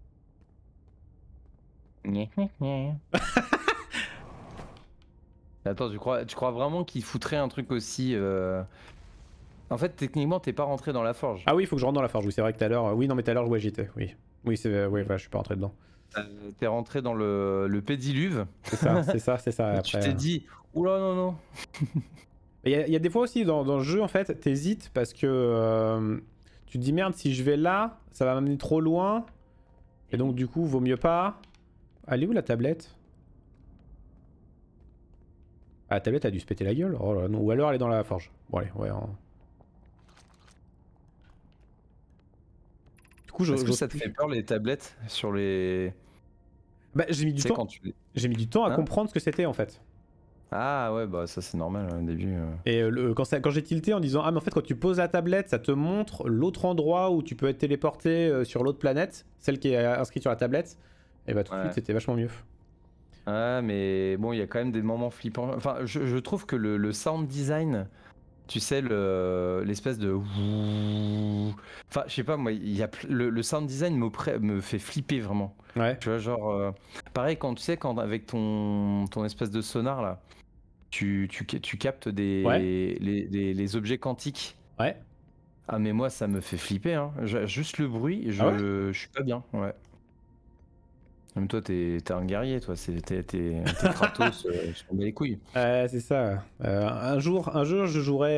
Attends, tu crois vraiment qu'il foutrait un truc aussi. En fait, techniquement, t'es pas rentré dans la forge. Ah oui, il faut que je rentre dans la forge. Oui, c'est vrai que tout à l'heure. Oui, non, mais tout à l'heure, ouais, j'y étais. Oui. Oui, c'est. Ouais, je suis pas rentré dedans. T'es rentré dans le pédiluve. C'est ça, c'est ça, c'est ça. Et Après, tu t'es dit, oula, non, non. Il y a des fois aussi dans le jeu, en fait, t'hésites parce que tu te dis merde, si je vais là, ça va m'amener trop loin. Et donc, du coup, vaut mieux pas. Elle est où la tablette? Ah, la tablette a dû se péter la gueule. Oh là, non. Ou alors elle est dans la forge. Bon, allez, ouais. Du coup, Est-ce que ça te fait peur les tablettes sur les. Bah, j'ai mis du Tu sais, temps. quand tu. J'ai mis du temps à Hein comprendre ce que c'était en fait. Ah ouais, bah ça c'est normal au début. Et quand j'ai tilté en disant ah mais en fait quand tu poses la tablette ça te montre l'autre endroit où tu peux être téléporté sur l'autre planète, celle qui est inscrite sur la tablette, et bah tout de suite c'était vachement mieux. Ouais, mais bon, il y a quand même des moments flippants. Enfin, je trouve que le sound design, tu sais, l'espèce de... Enfin, je sais pas, moi, le sound design me fait flipper vraiment. Ouais. Tu vois, genre... pareil, quand tu sais, quand avec ton espèce de sonar, là, tu captes Ouais. les objets quantiques. Ouais. Ah, mais moi, ça me fait flipper, hein. Juste le bruit, Ah ouais. je suis pas bien, ouais. Même toi, t'es un guerrier, toi. T'es Kratos, je t'en bats les couilles. C'est ça. Un jour, je jouerai.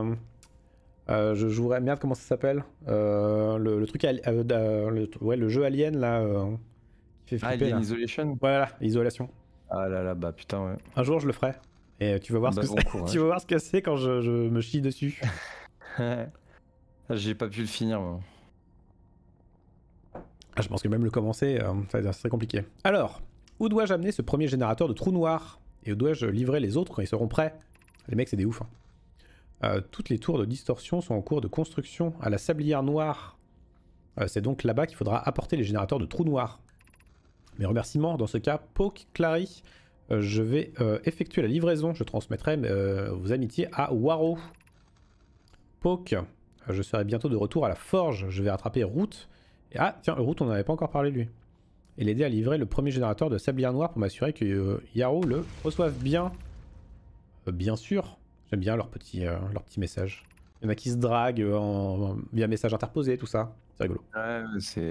Merde, comment ça s'appelle le truc. Le jeu Alien là. Qui fait flipper Alien là. Isolation? Voilà, isolation. Ah là là, bah putain, ouais. Un jour, je le ferai. Et tu vas voir Bah, ce que bon c'est. Tu courage. vas voir ce que c'est quand je me chie dessus. J'ai pas pu le finir, moi. Ah, je pense que même le commencer, ça va être très compliqué. Alors, où dois-je amener ce premier générateur de trous noirs? Et où dois-je livrer les autres quand ils seront prêts? Les mecs, c'est des ouf. Hein. Toutes les tours de distorsion sont en cours de construction à la sablière noire. C'est donc là-bas qu'il faudra apporter les générateurs de trous noirs. Mes remerciements, dans ce cas, Poke, Clary, je vais effectuer la livraison. Je transmettrai vos amitiés à Waro. Poke, je serai bientôt de retour à la forge. Je vais rattraper Root. Ah, tiens, Root, on n'en avait pas encore parlé lui. Et l'aider à livrer le premier générateur de sablière noire pour m'assurer que Yaro le reçoive bien. Bien sûr. J'aime bien leurs petits messages. Il y en a qui se draguent via message interposé, tout ça. C'est rigolo. Ouais,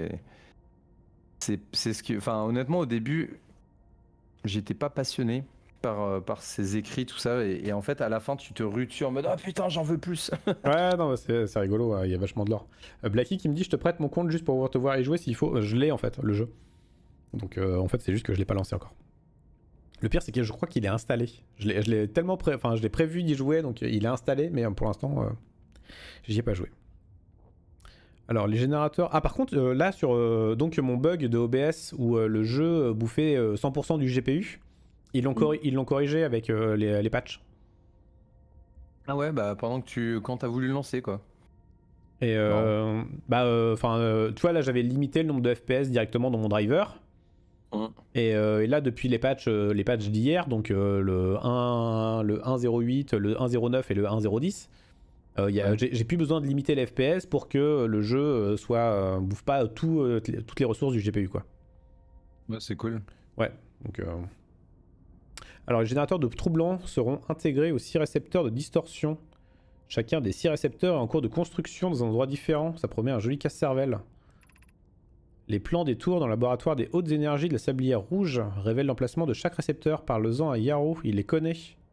c'est ce que... Enfin, honnêtement, au début, j'étais pas passionné par ces écrits, tout ça. Et en fait, à la fin, tu te rues dessus en mode « Ah putain, j'en veux plus !» Ouais, non, c'est rigolo, il y a vachement de l'or. Blackie qui me dit « Je te prête mon compte juste pour pouvoir te voir y jouer s'il faut. » Je l'ai en fait, le jeu. Donc en fait, c'est juste que je l'ai pas lancé encore. Le pire, c'est que je crois qu'il est installé. Je l'ai tellement je l'ai prévu d'y jouer, donc il est installé, mais pour l'instant, j'y ai pas joué. Alors, les générateurs... Ah, par contre, là, sur donc mon bug de OBS où le jeu bouffait 100% du GPU, ils l'ont corrigé avec les patchs. Ah ouais, bah pendant que quand t'as voulu le lancer, quoi. Et tu vois, là, j'avais limité le nombre de FPS directement dans mon driver. Et là, depuis les patchs d'hier, donc le 1.08, le 1.09 et le 1.010, j'ai plus besoin de limiter les FPS pour que le jeu bouffe pas toutes les ressources du GPU, quoi. Ouais, c'est cool. Ouais, donc... Alors, les générateurs de trous blancs seront intégrés aux 6 récepteurs de distorsion. Chacun des 6 récepteurs est en cours de construction dans un endroit différent. Ça promet un joli casse-cervelle. Les plans des tours dans le laboratoire des hautes énergies de la sablière rouge révèlent l'emplacement de chaque récepteur. Parle-en à Yaro, il les connaît.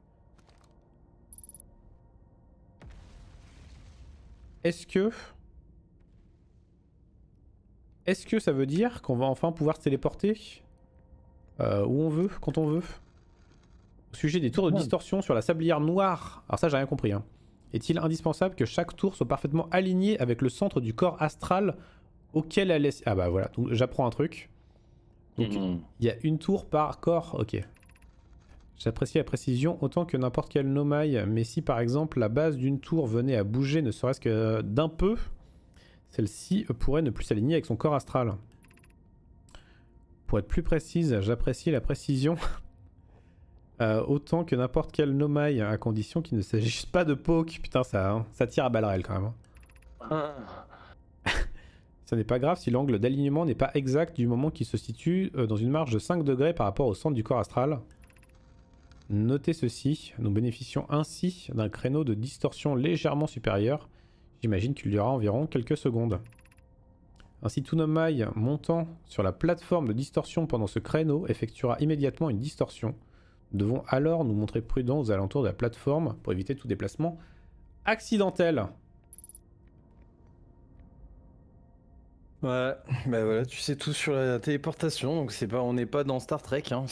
Est-ce que ça veut dire qu'on va enfin pouvoir se téléporter où on veut, quand on veut? Au sujet des tours de distorsion sur la sablière noire. Alors ça, j'ai rien compris. Hein. Est-il indispensable que chaque tour soit parfaitement aligné avec le centre du corps astral auquel elle est... Ah bah voilà, j'apprends un truc. Donc il y a une tour par corps, ok. J'apprécie la précision autant que n'importe quelle nomaille, mais si par exemple la base d'une tour venait à bouger ne serait-ce que d'un peu, celle-ci pourrait ne plus s'aligner avec son corps astral. Pour être plus précise, j'apprécie la précision autant que n'importe quelle nomaille, à condition qu'il ne s'agisse pas de poke. Putain, ça tire à balles réelles quand même. Hein. Ça n'est pas grave si l'angle d'alignement n'est pas exact du moment qu'il se situe dans une marge de 5 degrés par rapport au centre du corps astral. Notez ceci, nous bénéficions ainsi d'un créneau de distorsion légèrement supérieur. J'imagine qu'il durera environ quelques secondes. Ainsi, tout nomaille montant sur la plateforme de distorsion pendant ce créneau effectuera immédiatement une distorsion. Nous devons alors nous montrer prudents aux alentours de la plateforme pour éviter tout déplacement accidentel. Ouais, bah voilà, tu sais tout sur la téléportation, donc on n'est pas dans Star Trek. Hein.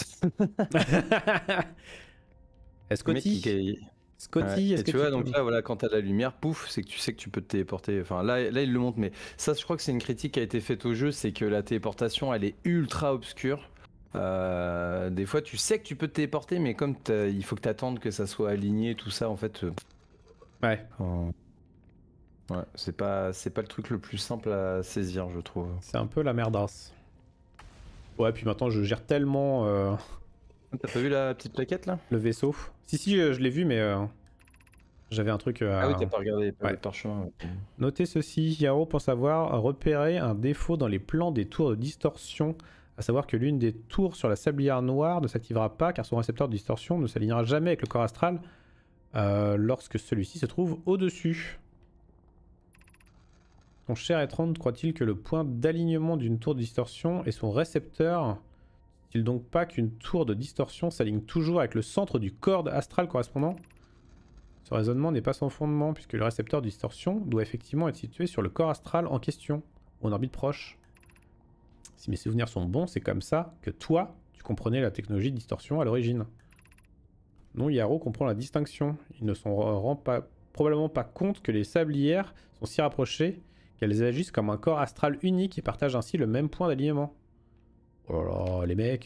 Scotty, ouais. Est-ce que tu vois, donc là, voilà, quand t'as la lumière, pouf, c'est que tu sais que tu peux te téléporter. Enfin, là, il le montre, mais ça, je crois que c'est une critique qui a été faite au jeu, c'est que la téléportation, elle est ultra obscure. Des fois, tu sais que tu peux te téléporter, mais comme il faut que tu attendes que ça soit aligné, tout ça, en fait. Ouais. Ouais, c'est pas le truc le plus simple à saisir, je trouve. C'est un peu la merdasse. Ouais, puis maintenant je gère tellement T'as pas vu la petite plaquette là? le vaisseau. Si, je l'ai vu, mais j'avais un truc Ah oui, à... t'as pas regardé les Ouais. de parchemin. Ouais. Notez ceci, Yaro pense avoir repéré un défaut dans les plans des tours de distorsion, à savoir que l'une des tours sur la sablière noire ne s'activera pas car son récepteur de distorsion ne s'alignera jamais avec le corps astral lorsque celui-ci se trouve au-dessus. Ton cher Etrand croit-il que le point d'alignement d'une tour de distorsion et son récepteur n'est-il donc pas qu'une tour de distorsion s'aligne toujours avec le centre du corps astral correspondant? Ce raisonnement n'est pas sans fondement puisque le récepteur de distorsion doit effectivement être situé sur le corps astral en question, ou en orbite proche. Si mes souvenirs sont bons, c'est comme ça que toi, tu comprenais la technologie de distorsion à l'origine. Non, Yaro comprend la distinction. Il ne s'en rend probablement pas compte que les sablières sont si rapprochées qu'elles agissent comme un corps astral unique et partagent ainsi le même point d'alignement. Oh là là, les mecs...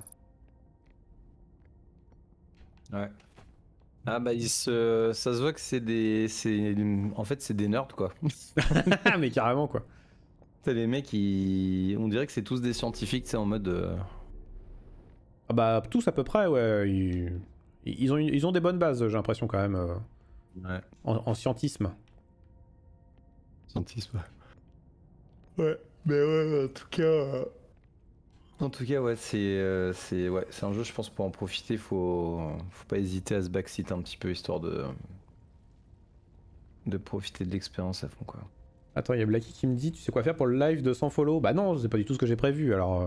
Ouais. Ah bah ça se voit que en fait c'est des nerds quoi. Mais carrément quoi. Les mecs on dirait que c'est tous des scientifiques, c'est en mode. Ah bah tous à peu près ouais. Ils ont des bonnes bases, j'ai l'impression quand même. Ouais. En scientisme. Scientisme. Ouais, mais ouais, en tout cas, ouais, c'est un jeu, je pense, pour en profiter, faut pas hésiter à se backseat un petit peu, histoire de profiter de l'expérience à fond, quoi. Attends, il y a Blacky qui me dit, tu sais quoi faire pour le live de 100 follow? Bah non, c'est pas du tout ce que j'ai prévu, alors...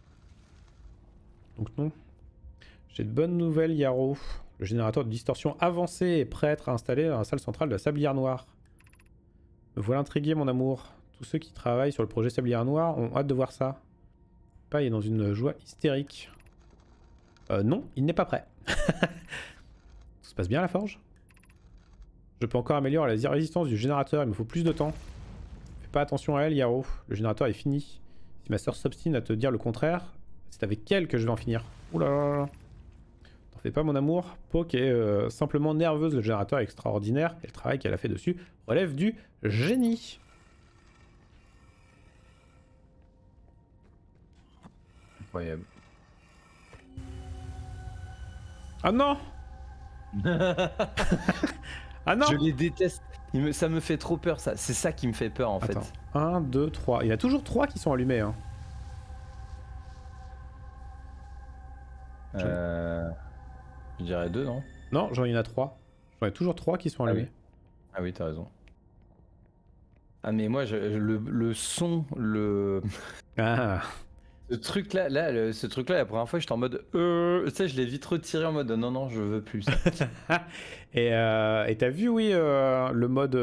Donc non. J'ai de bonnes nouvelles, Yaro. Le générateur de distorsion avancé est prêt à être installé dans la salle centrale de la Sablière Noire. Me voilà intrigué, mon amour. Tous ceux qui travaillent sur le projet Sablière Noire ont hâte de voir ça. Pai est dans une joie hystérique. Non, il n'est pas prêt. Tout se passe bien à la forge? Je peux encore améliorer la résistance du générateur, il me faut plus de temps. Fais pas attention à elle, Yaro. Le générateur est fini. Si ma soeur s'obstine à te dire le contraire, c'est avec elle que je vais en finir. Oula là là. T'en fais pas, mon amour. Poke est simplement nerveuse, le générateur est extraordinaire et le travail qu'elle a fait dessus relève du génie. Incroyable. Ah non. Ah non. Je les déteste. Ça me fait trop peur, ça. C'est ça qui me fait peur, en Attends. fait. 1, 2, 3. Il y en a toujours 3 qui sont allumés. Hein. Je dirais 2, non? Non, il y en a 3. J'en ai toujours 3 qui sont allumés. Ah oui, t'as raison. Ah mais moi, le son, Ah. ce truc-là, ce truc-là, la première fois, j'étais en mode... Tu sais, je l'ai vite retiré en mode non, non, je veux plus ça. Et t'as vu, oui, le mode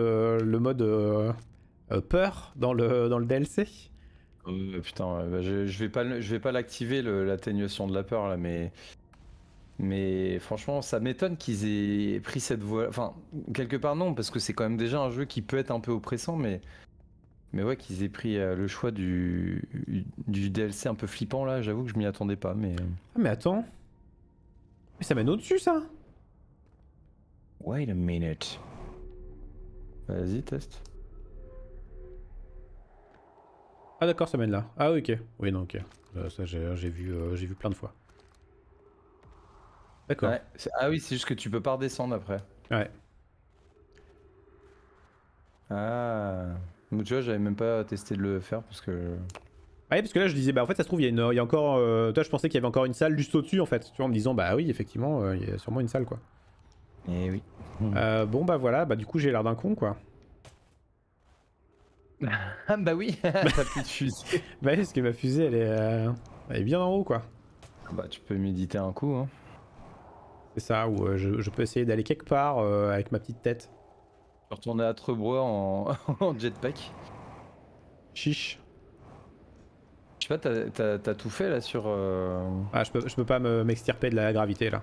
peur dans le DLC? Putain, bah, je vais pas l'activer, l'atténuation de la peur, là, mais franchement, ça m'étonne qu'ils aient pris cette voie. Enfin, quelque part, non, parce que c'est quand même déjà un jeu qui peut être un peu oppressant, mais ouais, qu'ils aient pris le choix du DLC un peu flippant, là, j'avoue que je m'y attendais pas, mais... Ah mais attends. Mais ça mène au-dessus, ça. Wait a minute. Vas-y, teste. Ah d'accord, ça mène là. Ah oui, ok. Oui, non, ok. Ça, j'ai vu plein de fois. D'accord. Ouais. Ah oui, c'est juste que tu peux pas redescendre après. Ouais. Ah. Mais tu vois, j'avais même pas testé de le faire parce que... Ah oui, parce que là je disais, bah en fait ça se trouve, il y a encore... toi je pensais qu'il y avait encore une salle juste au-dessus en fait. Tu vois, en me disant, bah oui, effectivement, il y a sûrement une salle quoi. Eh oui. Bon bah voilà, bah du coup j'ai l'air d'un con quoi. Ah bah oui, t'as plus de fusée. Bah oui, parce que ma fusée elle est bien en haut quoi. Bah tu peux méditer un coup, hein. C'est ça, ou je peux essayer d'aller quelque part avec ma petite tête. Je vais retourner à Trebois en jetpack. Chiche. Je sais pas, t'as tout fait là sur... Ah, je peux pas m'extirper de la gravité là.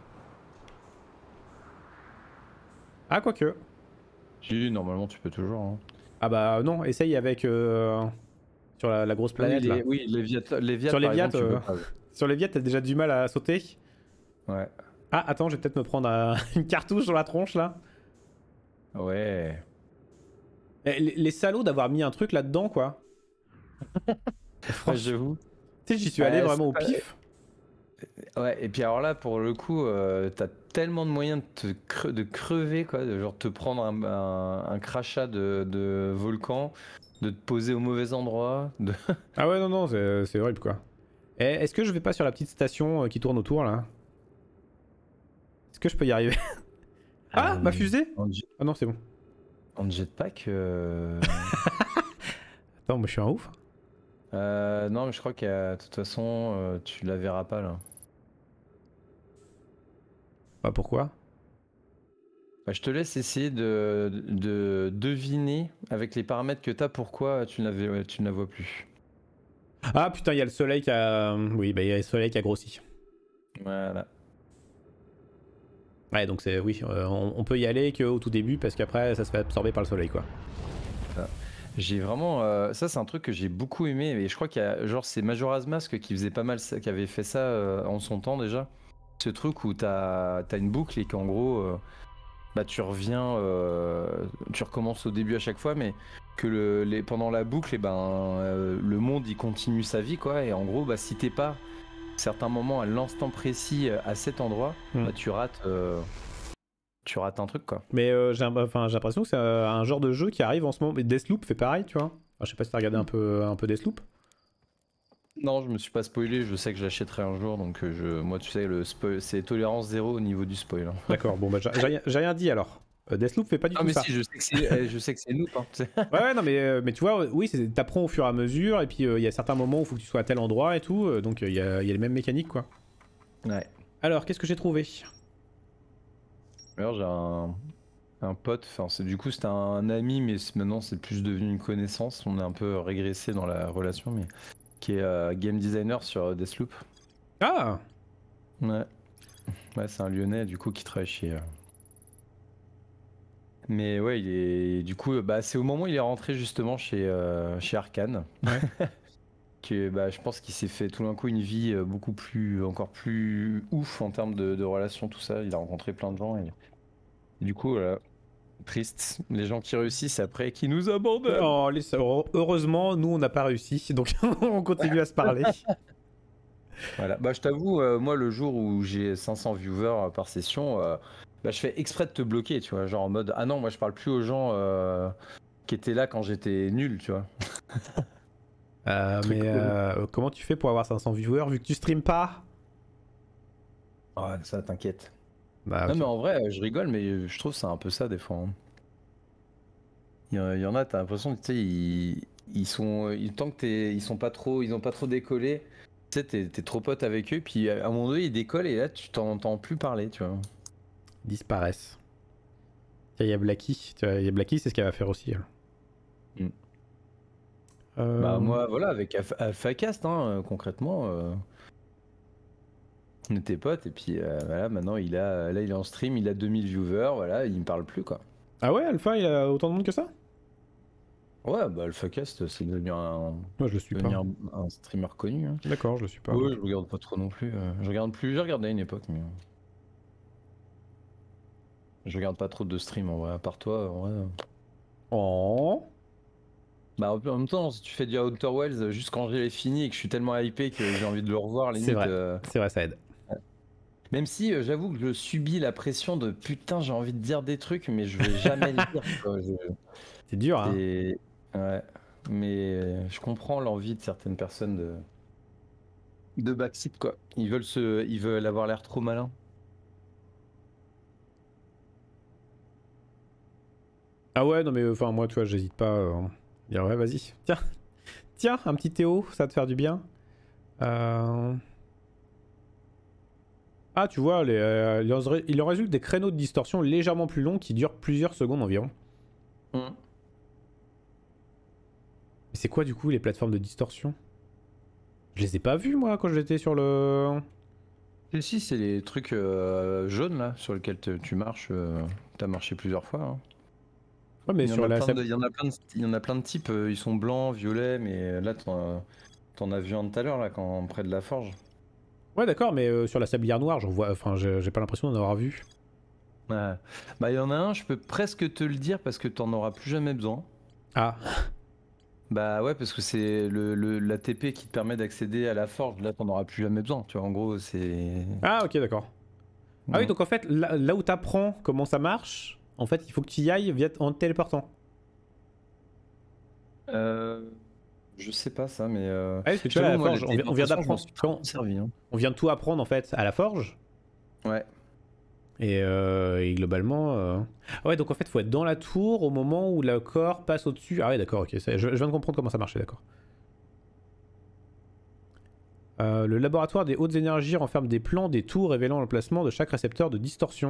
Ah, quoique. Si, normalement tu peux toujours. Hein. Ah bah non, essaye avec... sur la grosse planète là. Oui, les Viat Sur les par Viat, exemple, tu peux pas. Sur les viettes, t'as déjà du mal à sauter. Ouais. Ah, attends, je vais peut-être me prendre une cartouche dans la tronche là. Ouais. Les salauds d'avoir mis un truc là-dedans, quoi. Ouais, Franchement, j'avoue. tu sais, j'y suis allé vraiment au pif. Ouais, et puis alors là, pour le coup, t'as tellement de moyens de crever, quoi, de genre te prendre un crachat de volcan, de te poser au mauvais endroit. Ah ouais, non, non, c'est horrible, quoi. Eh, est-ce que je vais pas sur la petite station qui tourne autour, là? Est-ce que je peux y arriver? Ah, ma fusée? Ah non, c'est bon. En jetpack Attends, moi je suis un ouf. non, mais je crois que de toute façon, tu la verras pas là. Bah pourquoi? Bah, je te laisse essayer de deviner avec les paramètres que t'as pourquoi tu ne la vois plus. Ah putain, il y a le soleil qui a... Oui, bah il y a le soleil qui a grossi. Voilà. Ouais, donc c'est... Oui, on peut y aller qu'au tout début, parce qu'après, ça se fait absorber par le soleil, quoi. J'ai vraiment... ça, c'est un truc que j'ai beaucoup aimé, et je crois qu'il y a... Genre, c'est Majora's Mask qui faisait pas mal qui avait fait ça en son temps déjà. Ce truc où t'as une boucle et qu'en gros... bah, tu reviens, tu recommences au début à chaque fois, mais que pendant la boucle, et ben, le monde il continue sa vie, quoi. Et en gros, bah, si t'es pas à certains moments à l'instant précis à cet endroit, bah, tu rates un truc, quoi. Mais j'ai l'impression que c'est un genre de jeu qui arrive en ce moment. Mais Deathloop fait pareil, tu vois. Enfin, je sais pas si t'as regardé un peu Deathloop. Non, je me suis pas spoilé, je sais que je l'achèterai un jour, donc moi, tu sais, le spoil, c'est tolérance zéro au niveau du spoil, hein. D'accord, bon bah j'ai rien dit alors. Deathloop fait pas du Ah, tout mais ça. si, je sais que c'est noob, hein. Ouais, non, mais tu vois, oui, t'apprends au fur et à mesure, et puis il y a certains moments où il faut que tu sois à tel endroit et tout, donc il y a les mêmes mécaniques, quoi. Ouais. Alors, qu'est-ce que j'ai trouvé? Alors, j'ai un pote, enfin, du coup, c'était un ami, mais maintenant, c'est plus devenu une connaissance. On est un peu régressé dans la relation, mais qui est game designer sur Deathloop. Ah! Ouais. Ouais, c'est un Lyonnais, du coup, qui travaille chez. Mais ouais, il est. Du coup, bah, c'est au moment où il est rentré justement chez Arcane. Ouais. Que bah, je pense qu'il s'est fait tout d'un coup une vie encore plus ouf en termes de relations, tout ça. Il a rencontré plein de gens et du coup, voilà, triste. Les gens qui réussissent après, qui nous abandonnent. Oh, heureusement, nous on n'a pas réussi, donc on continue à se parler. Voilà. Bah, je t'avoue, moi, le jour où j'ai 500 viewers par session, bah, je fais exprès de te bloquer, tu vois. Genre en mode, ah non, moi, je parle plus aux gens qui étaient là quand j'étais nul, tu vois. Truc Mais horrible. comment tu fais pour avoir 500 viewers vu que tu streames pas? Ah, ça, t'inquiète. Bah, Non, ok. mais en vrai, je rigole, mais je trouve que c'est un peu ça des fois, hein. Il y en a, t'as l'impression que tu sais, tant que ils sont pas trop, ils ont pas trop décollé, tu sais, t'es trop pote avec eux, puis à un moment donné, ils décollent et là, tu t'entends plus parler, tu vois. Ils disparaissent. Tiens, il y a Blacky. Il y a Blacky, c'est ce qu'elle va faire aussi. Mm. Bah, Euh, moi, voilà, avec AlphaCast, hein, concrètement, on était potes, et puis voilà, maintenant, il est en stream, il a 2000 viewers, voilà, il me parle plus, quoi. Ah ouais, Alpha, il a autant de monde que ça? Ouais, bah, AlphaCast, c'est devenu Moi, je le suis pas. un streamer connu, hein. D'accord, je le suis pas. Ouais, je regarde pas trop non plus. Je regarde plus, j'ai regardé à une époque, mais je regarde pas trop de stream en vrai, à part toi, en vrai. Oh. Bah, en même temps, si tu fais du Outer Wells, juste quand j'ai fini et que je suis tellement hypé que j'ai envie de le revoir, C'est limite. vrai. C'est vrai, ça aide. Même si j'avoue que je subis la pression de putain, j'ai envie de dire des trucs, mais je vais jamais le dire, quoi. C'est dur, hein. Ouais. Mais je comprends l'envie de certaines personnes de backseat, quoi. Ils veulent avoir l'air trop malin. Ah ouais, non mais enfin moi tu vois, j'hésite pas. Dire ouais, vas-y. Tiens, tiens, un petit Théo, ça va te faire du bien. Ah tu vois, il en résulte des créneaux de distorsion légèrement plus longs qui durent plusieurs secondes environ. Mm. Mais c'est quoi du coup les plateformes de distorsion? Je les ai pas vues moi quand j'étais sur le... Si, c'est les trucs jaunes là sur lesquels tu marches. T'as marché plusieurs fois, hein. Ouais mais Il y en sur a la... plein de, il y en a plein de, il y en a plein de types. Ils sont blancs, violets, mais là t'en as vu un tout à l'heure là, près de la forge. Ouais, d'accord, mais sur la sablière noire, j'en vois. Enfin, j'ai pas l'impression d'en avoir vu. Ouais. Bah, il y en a un, je peux presque te le dire parce que t'en auras plus jamais besoin. Ah, Bah ouais, parce que c'est l'ATP qui te permet d'accéder à la forge. Là, t'en auras plus jamais besoin. Tu vois, en gros, c'est. ah, ok, d'accord. Ah oui, Mm. donc en fait, là où t'apprends comment ça marche, en fait, il faut que tu y ailles en te téléportant. Euh, je sais pas ça, mais. Ah, parce que tu vois, J'avoue, la moi, la forge, on vient téléportation, je m'en d'apprendre. suis trop servi. Hein. On vient de tout apprendre en fait à la forge. Ouais. Et globalement. Ah ouais, donc en fait, faut être dans la tour au moment où le corps passe au-dessus. Ah ouais, d'accord, ok. Je viens de comprendre comment ça marchait, d'accord. Le laboratoire des hautes énergies renferme des plans des tours révélant l'emplacement de chaque récepteur de distorsion.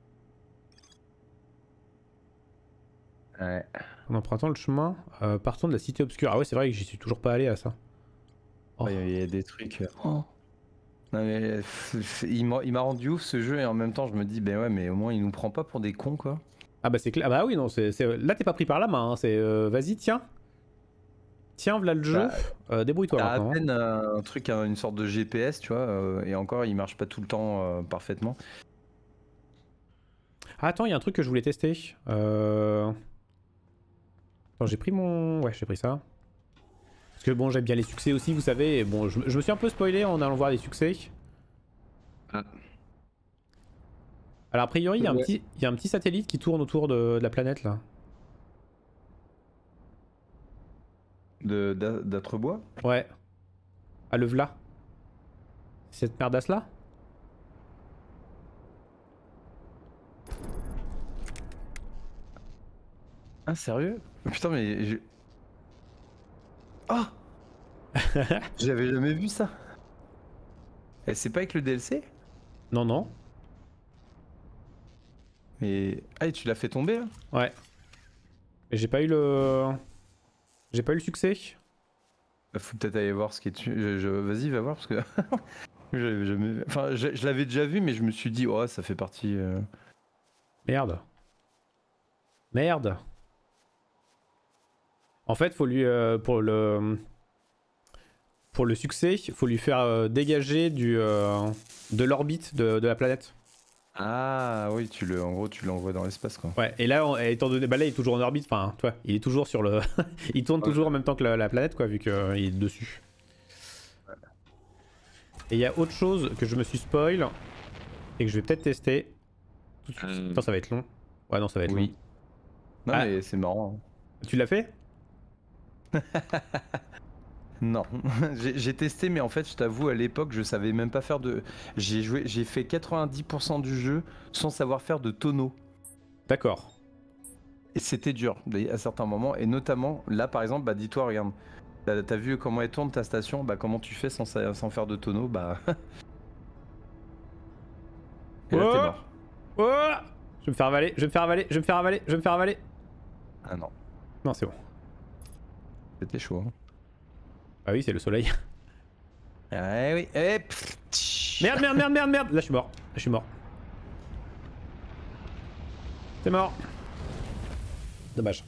Ouais. En empruntant le chemin, partons de la cité obscure. Ah ouais, c'est vrai que j'y suis toujours pas allé à ça. Oh. Ouais, il y a des trucs. Oh. Non, mais il m'a rendu ouf ce jeu et en même temps, je me dis, ben ouais, mais au moins, il nous prend pas pour des cons, quoi. Ah bah c'est clair. Ah bah oui, non, là t'es pas pris par la main. Hein. C'est vas-y, tiens. Tiens, voilà le jeu. Bah, Débrouille-toi t'as à maintenant. Hein. peine un truc, une sorte de GPS, tu vois, et encore, il marche pas tout le temps parfaitement. Ah, attends, il y a un truc que je voulais tester. Attends, j'ai pris mon. Ouais, j'ai pris ça. Parce que bon, j'aime bien les succès aussi, vous savez. Et bon, je me suis un peu spoilé en allant voir les succès. Ah. Alors, a priori, il y a Ouais. il y a un petit satellite qui tourne autour de la planète là. D'Atrebois? Ouais. À Levla. Cette merdasse là. Ah, sérieux? Putain, mais. Ah! J'avais jamais vu ça. Et c'est pas avec le DLC? Non, non. Mais. Ah, et tu l'as fait tomber là? Ouais. Mais j'ai pas eu le. J'ai pas eu le succès. Bah, faut peut-être aller voir ce qui est dessus. Vas-y, va voir parce que. J'avais jamais. Enfin, je l'avais déjà vu, mais je me suis dit, oh, ça fait partie. Merde. Merde. En fait, faut lui. Pour le succès, il faut lui faire dégager de l'orbite de la planète. Ah oui, en gros, tu l'envoies dans l'espace quoi. Ouais, et là, étant donné. Bah là, il est toujours en orbite, enfin, tu vois, il est toujours sur le. Il tourne toujours en même temps que la planète, quoi, vu qu'il est dessus. Et il y a autre chose que je me suis spoil et que je vais peut-être tester. Tout de suite. Attends, ça va être long. Ouais, non, ça va être long. Oui. Non, Ah. mais c'est marrant. Tu l'as fait? Non, j'ai testé, mais en fait, je t'avoue, à l'époque, je savais même pas faire de. J'ai fait 90% du jeu sans savoir faire de tonneau. D'accord. Et c'était dur à certains moments, et notamment là, par exemple, bah dis-toi, regarde, t'as vu comment elle tourne ta station, bah comment tu fais sans faire de tonneau, bah. Et là, t'es Oh, mort. oh, je vais me faire avaler, je vais me faire avaler, je vais me faire avaler, je vais me faire avaler. Ah non, Non, c'est bon. c'était chaud. Hein. Ah oui, c'est le soleil. Ah oui, et pff, Merde, merde, merde, merde, merde. Là, je suis mort. Là, je suis mort. C'est mort. Dommage.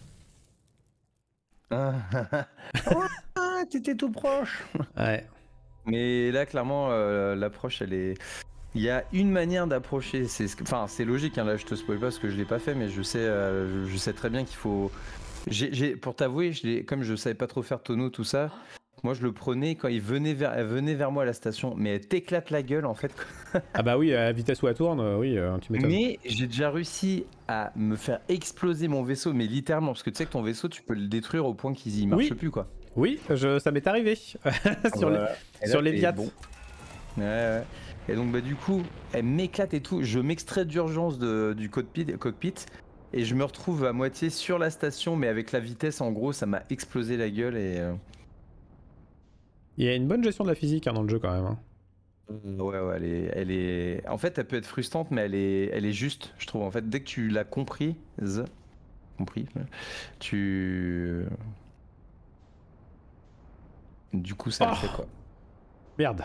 Ah, t'étais tout proche. Ouais. Mais là, clairement, l'approche, elle est. Il y a une manière d'approcher. Enfin, c'est logique. Hein, là, je te spoil pas parce que je l'ai pas fait, mais je sais très bien qu'il faut. Pour t'avouer, comme je savais pas trop faire tonneau, tout ça. Moi, je le prenais quand elle venait vers moi à la station, mais elle t'éclate la gueule en fait. Ah bah oui, à la vitesse où elle tourne, oui, tu m'étonnes. Mais j'ai déjà réussi à me faire exploser mon vaisseau, mais littéralement, parce que tu sais que ton vaisseau, tu peux le détruire au point qu'il y marche plus, quoi. Oui, ça m'est arrivé sur les Viat. Bon. Ouais. Et donc, bah, du coup, elle m'éclate et tout. Je m'extrais d'urgence du cockpit et je me retrouve à moitié sur la station, mais avec la vitesse, en gros, ça m'a explosé la gueule et. Il y a une bonne gestion de la physique hein, dans le jeu quand même. Hein. Ouais, elle est. En fait, elle peut être frustrante, mais elle est juste, je trouve. En fait, dès que tu l'as compris, tu. Du coup, ça le fait quoi. Merde.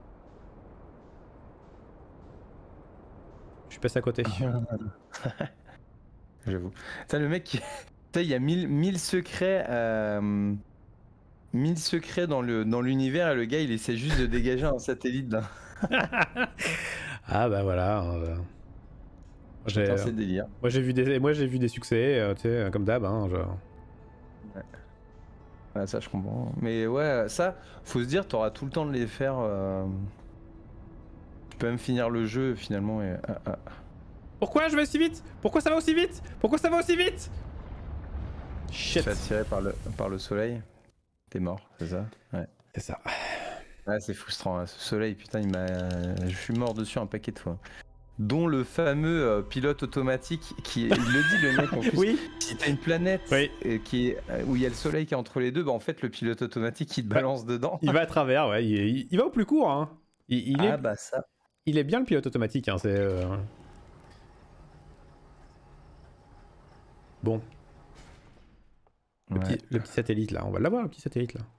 Je suis passé à côté. J'avoue. T'as le mec qui. Putain, il y a 1000 secrets 1000 secrets dans l'univers et le gars il essaie juste de dégager un satellite là. Ah bah voilà. Putain, c'est délire. Moi j'ai vu des succès, tu sais, comme d'hab. Hein, genre. Ouais, ça je comprends. Mais ouais, ça, faut se dire, t'auras tout le temps de les faire. Tu peux même finir le jeu finalement et. Pourquoi je vais aussi vite? Pourquoi ça va aussi vite? Pourquoi ça va aussi vite? Tu te Shit. fais attirer par le soleil. T'es mort, c'est ça? Ouais. C'est ça. Ouais, c'est frustrant, hein. Ce soleil, putain, je suis mort dessus un paquet de fois. Dont le fameux pilote automatique qui il le dit le mec en plus. Oui. Si t'as une planète Oui. où il y a le soleil qui est entre les deux, bah en fait le pilote automatique il te balance dedans. Il va à travers, ouais. Il va au plus court. Hein. Bah ça. Il est bien le pilote automatique. Hein. C'est bon. Ouais. Le petit satellite là. On va l'avoir le petit satellite là.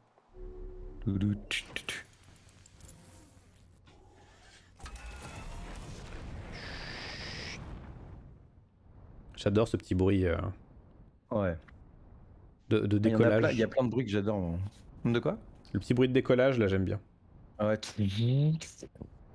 J'adore ce petit bruit Ouais. de décollage. Il y a plein de bruits que j'adore. Moi. De quoi? Le petit bruit de décollage là, j'aime bien. Ouais. Ça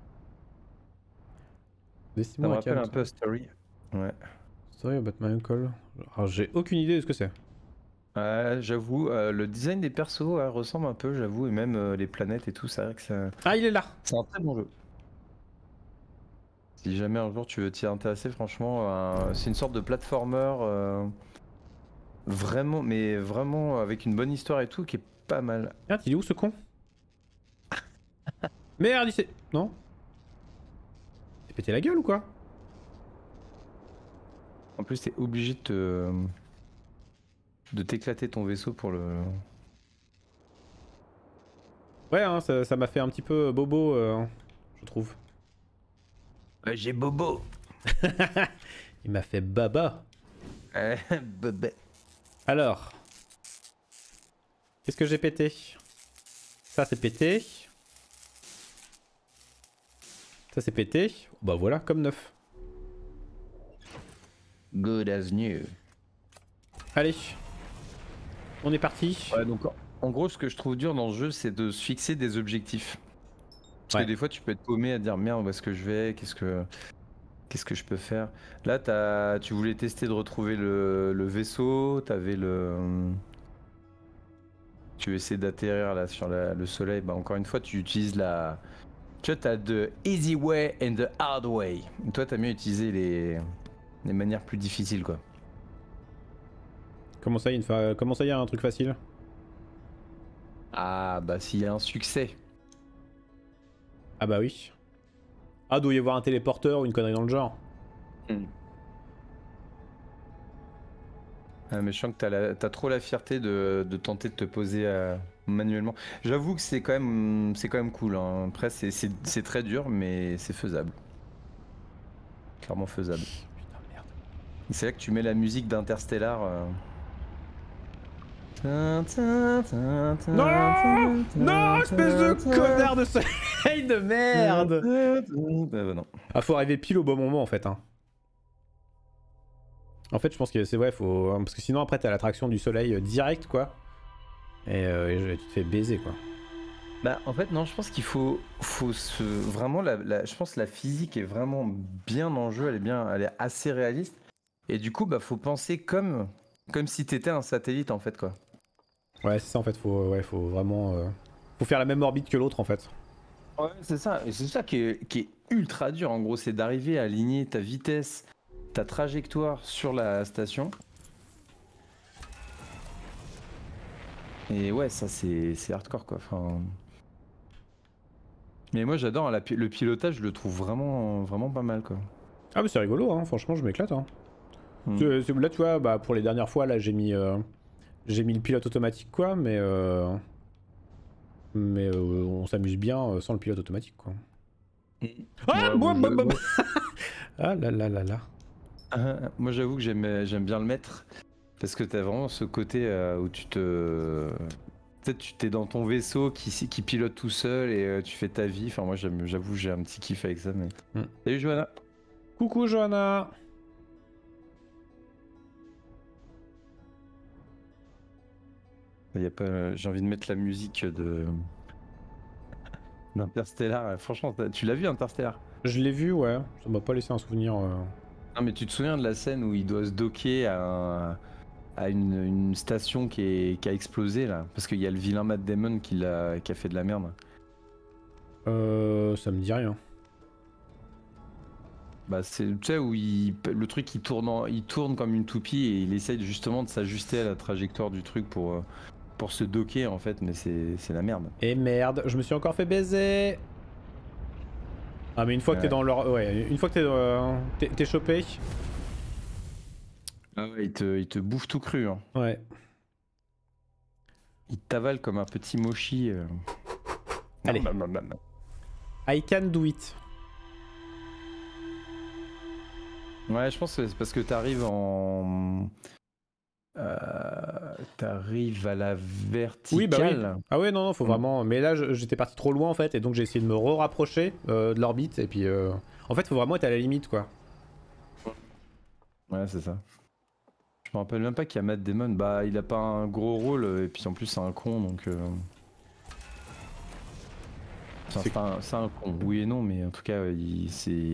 me rappelle un peu Story. Ouais. Story about my uncle. Alors j'ai aucune idée de ce que c'est. J'avoue, le design des persos ressemble un peu, j'avoue, et même les planètes et tout, c'est vrai que ça... Ah, il est là. c'est un très bon jeu. Si jamais un jour tu veux t'y intéresser, franchement, c'est une sorte de platformer vraiment, mais vraiment avec une bonne histoire et tout, qui est pas mal. Merde, il est où ce con? Merde, il s'est... Non? Il s'est pété la gueule ou quoi? En plus, t'es obligé de t'éclater ton vaisseau pour le... Ouais, hein, ça m'a fait un petit peu bobo, je trouve. J'ai bobo. Il m'a fait baba. Bébé. Alors. Qu'est-ce que j'ai pété? Ça c'est pété. Ça c'est pété. Bah voilà, comme neuf. Good as new. Allez. On est parti. Ouais, donc en gros, ce que je trouve dur dans ce jeu, c'est de se fixer des objectifs. Parce que des fois, tu peux être paumé à dire merde, où est-ce que je vais, qu'est-ce que je peux faire. Là, tu voulais tester de retrouver le vaisseau, tu essaies d'atterrir là sur le soleil. Bah, encore une fois, tu utilises la. Tu vois, t'as the easy way and the hard way. Et toi, t'as mieux utilisé les manières plus difficiles, quoi. Comment ça, il y a un truc facile? Ah, bah, s'il y a un succès. Ah bah oui. Ah, doit y avoir un téléporteur ou une connerie dans le genre. Ah, mais je sens que t'as trop la fierté de tenter de te poser manuellement. J'avoue que c'est quand même cool. Hein. Après, c'est très dur, mais c'est faisable. Clairement faisable. Putain, merde. C'est là que tu mets la musique d'Interstellar. Non, espèce de connard de soleil de merde. Bah, non. Ah, faut arriver pile au bon moment en fait. Hein. En fait, je pense que c'est ouais, faut parce que sinon après t'as l'attraction du soleil direct quoi. Et tu te fais baiser quoi. Bah en fait non, je pense qu'il faut vraiment je pense que la physique est vraiment bien en jeu, elle est assez réaliste. Et du coup bah faut penser comme si t'étais un satellite en fait quoi. Ouais, c'est ça en fait, faut vraiment faut faire la même orbite que l'autre en fait. Ouais, c'est ça, et c'est ça qui est ultra dur en gros, c'est d'arriver à aligner ta vitesse, ta trajectoire sur la station. Et ouais, ça c'est hardcore quoi. Enfin... Mais moi j'adore, hein, le pilotage, je le trouve vraiment pas mal quoi. Ah mais c'est rigolo hein, franchement je m'éclate hein. Là tu vois, bah, pour les dernières fois là j'ai mis le pilote automatique quoi, mais on s'amuse bien sans le pilote automatique quoi. Ah, Ouais, ah là là là là. moi j'avoue que j'aime bien le mettre parce que t'as vraiment ce côté où peut-être tu t'es dans ton vaisseau qui pilote tout seul et tu fais ta vie. Enfin moi j'avoue j'ai un petit kiff avec ça. Mais salut Johanna. Coucou Johanna. Y a pas... J'ai envie de mettre la musique d'Interstellar. Franchement, tu l'as vu Interstellar? Je l'ai vu, ouais. Ça m'a pas laissé un souvenir. Non, mais tu te souviens de la scène où il doit se docker à une station qui a explosé là? Parce qu'il y a le vilain Matt Damon qui a fait de la merde. Ça me dit rien. Bah c'est, tu sais, où le truc il tourne comme une toupie et il essaye justement de s'ajuster à la trajectoire du truc pour se docker en fait, mais c'est la merde. Et merde, je me suis encore fait baiser. Ah mais une fois que t'es dans leur... Ouais, une fois que t'es chopé. Ah ouais, il te bouffe tout cru. Hein. Ouais. Il t'avale comme un petit mochi. Allez. I can do it. Ouais, je pense que c'est parce que t'arrives t'arrives à la verticale. Oui, bah oui. Ah ouais, non, faut vraiment... Mais là, j'étais parti trop loin, en fait, et donc j'ai essayé de me rapprocher de l'orbite, et puis... En fait, faut vraiment être à la limite, quoi. Ouais, c'est ça. Je me rappelle même pas qu'il y a Matt Damon. Bah, il a pas un gros rôle, et puis en plus, c'est un con, donc... Enfin, c'est un con, oui et non, mais en tout cas, il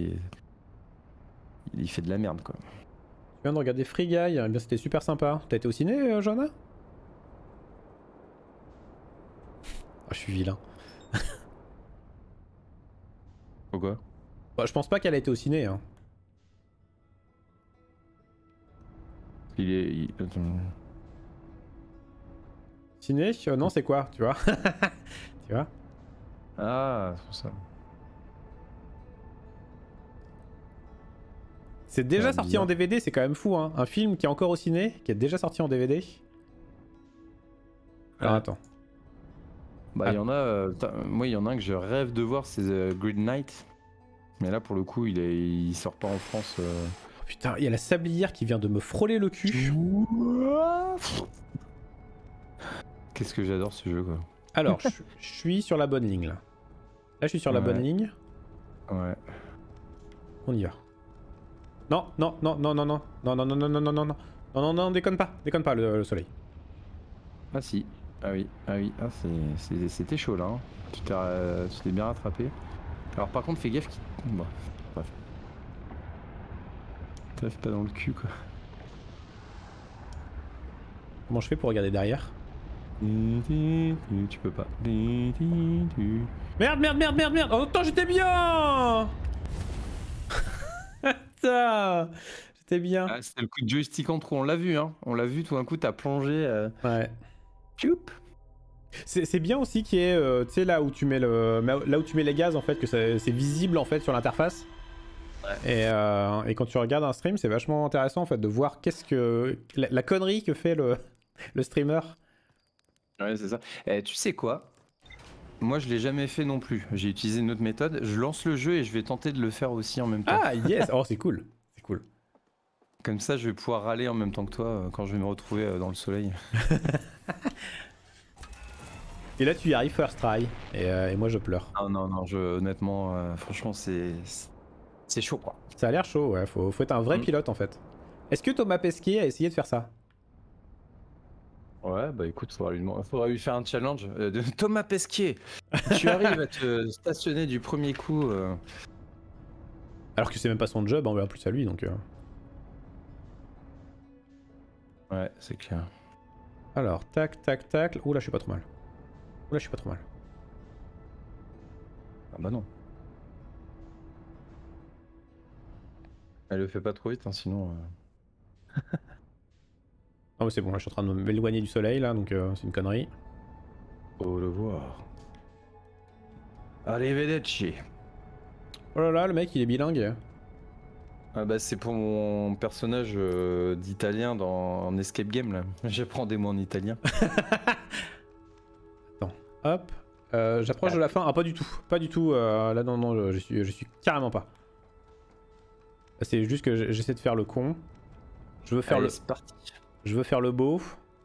fait de la merde, quoi. Je viens de regarder Free Guy, eh bien c'était super sympa. T'as été au ciné, Johanna? Oh, je suis vilain. Pourquoi? Bah, je pense pas qu'elle a été au ciné, hein. Attends. Ciné? Non, c'est quoi, tu vois? Tu vois? Ah, c'est pour ça. C'est déjà Ah, sorti bizarre. en DVD, c'est quand même fou, hein. Un film qui est encore au ciné, qui est déjà sorti en DVD. Alors attends. Bah, il y en a. Moi, il y en a un que je rêve de voir, c'est The Green Knight. Mais là, pour le coup, il sort pas en France. Oh, putain, il y a la sablière qui vient de me frôler le cul. Qu'est-ce que j'adore ce jeu, quoi. Alors, je suis sur la bonne ligne, là. Là, je suis sur la bonne ligne. Ouais. On y va. Non, non, non, non, non, non, non, non, non, non, non, non, non, non, non, non, déconne pas le soleil. Ah si. Ah oui, ah oui. Ah, c'était chaud là. Hein. Tu t'es bien rattrapé. Alors par contre, fais gaffe qu'il... Bon, bref. T'arrives pas dans le cul, quoi. Comment je fais pour regarder derrière? Tu peux pas. Merde, merde, merde, merde, merde. En même temps, j'étais bien. Putain, j'étais bien. Ah, c'était le coup de joystick en trop, on l'a vu, hein. On l'a vu, tout d'un coup, t'as plongé. Ouais. Choup. C'est bien aussi qu'il y ait, tu sais, là où tu mets les gaz, en fait, que c'est visible, en fait, sur l'interface. Ouais. Et quand tu regardes un stream, c'est vachement intéressant, en fait, de voir qu'est-ce que... La connerie que fait le streamer. Ouais, c'est ça. Tu sais quoi? Moi, je l'ai jamais fait non plus. J'ai utilisé une autre méthode. Je lance le jeu et je vais tenter de le faire aussi en même temps. Ah, yes. Oh, c'est cool. C'est cool. Comme ça, je vais pouvoir râler en même temps que toi quand je vais me retrouver dans le soleil. Et là, tu y arrives first try. Et moi, je pleure. Ah non, non, honnêtement, franchement, c'est chaud, quoi. Ça a l'air chaud, ouais. Faut être un vrai pilote, en fait. Est-ce que Thomas Pesquet a essayé de faire ça? Ouais, bah écoute, faudra lui faire un challenge. De Thomas Pesquet, tu arrives à te stationner du premier coup. Alors que c'est même pas son job, en plus à lui, donc... Ouais, c'est clair. Alors, tac, tac, tac. Ouh là, je suis pas trop mal. Ouh là, je suis pas trop mal. Ah bah non. Elle le fait pas trop vite, hein, sinon... Ah, mais c'est bon, là, je suis en train de m'éloigner du soleil, là, donc c'est une connerie. Au revoir. Arrivederci. Oh là là, le mec, il est bilingue. Ah bah c'est pour mon personnage d'italien en Escape Game là. J'apprends des mots en italien. Attends, hop. J'approche de la fin. Ah, pas du tout. Pas du tout. Là, non, non, je suis carrément pas. C'est juste que j'essaie de faire le con. Je veux faire Allez, c'est parti. Je veux faire le beau.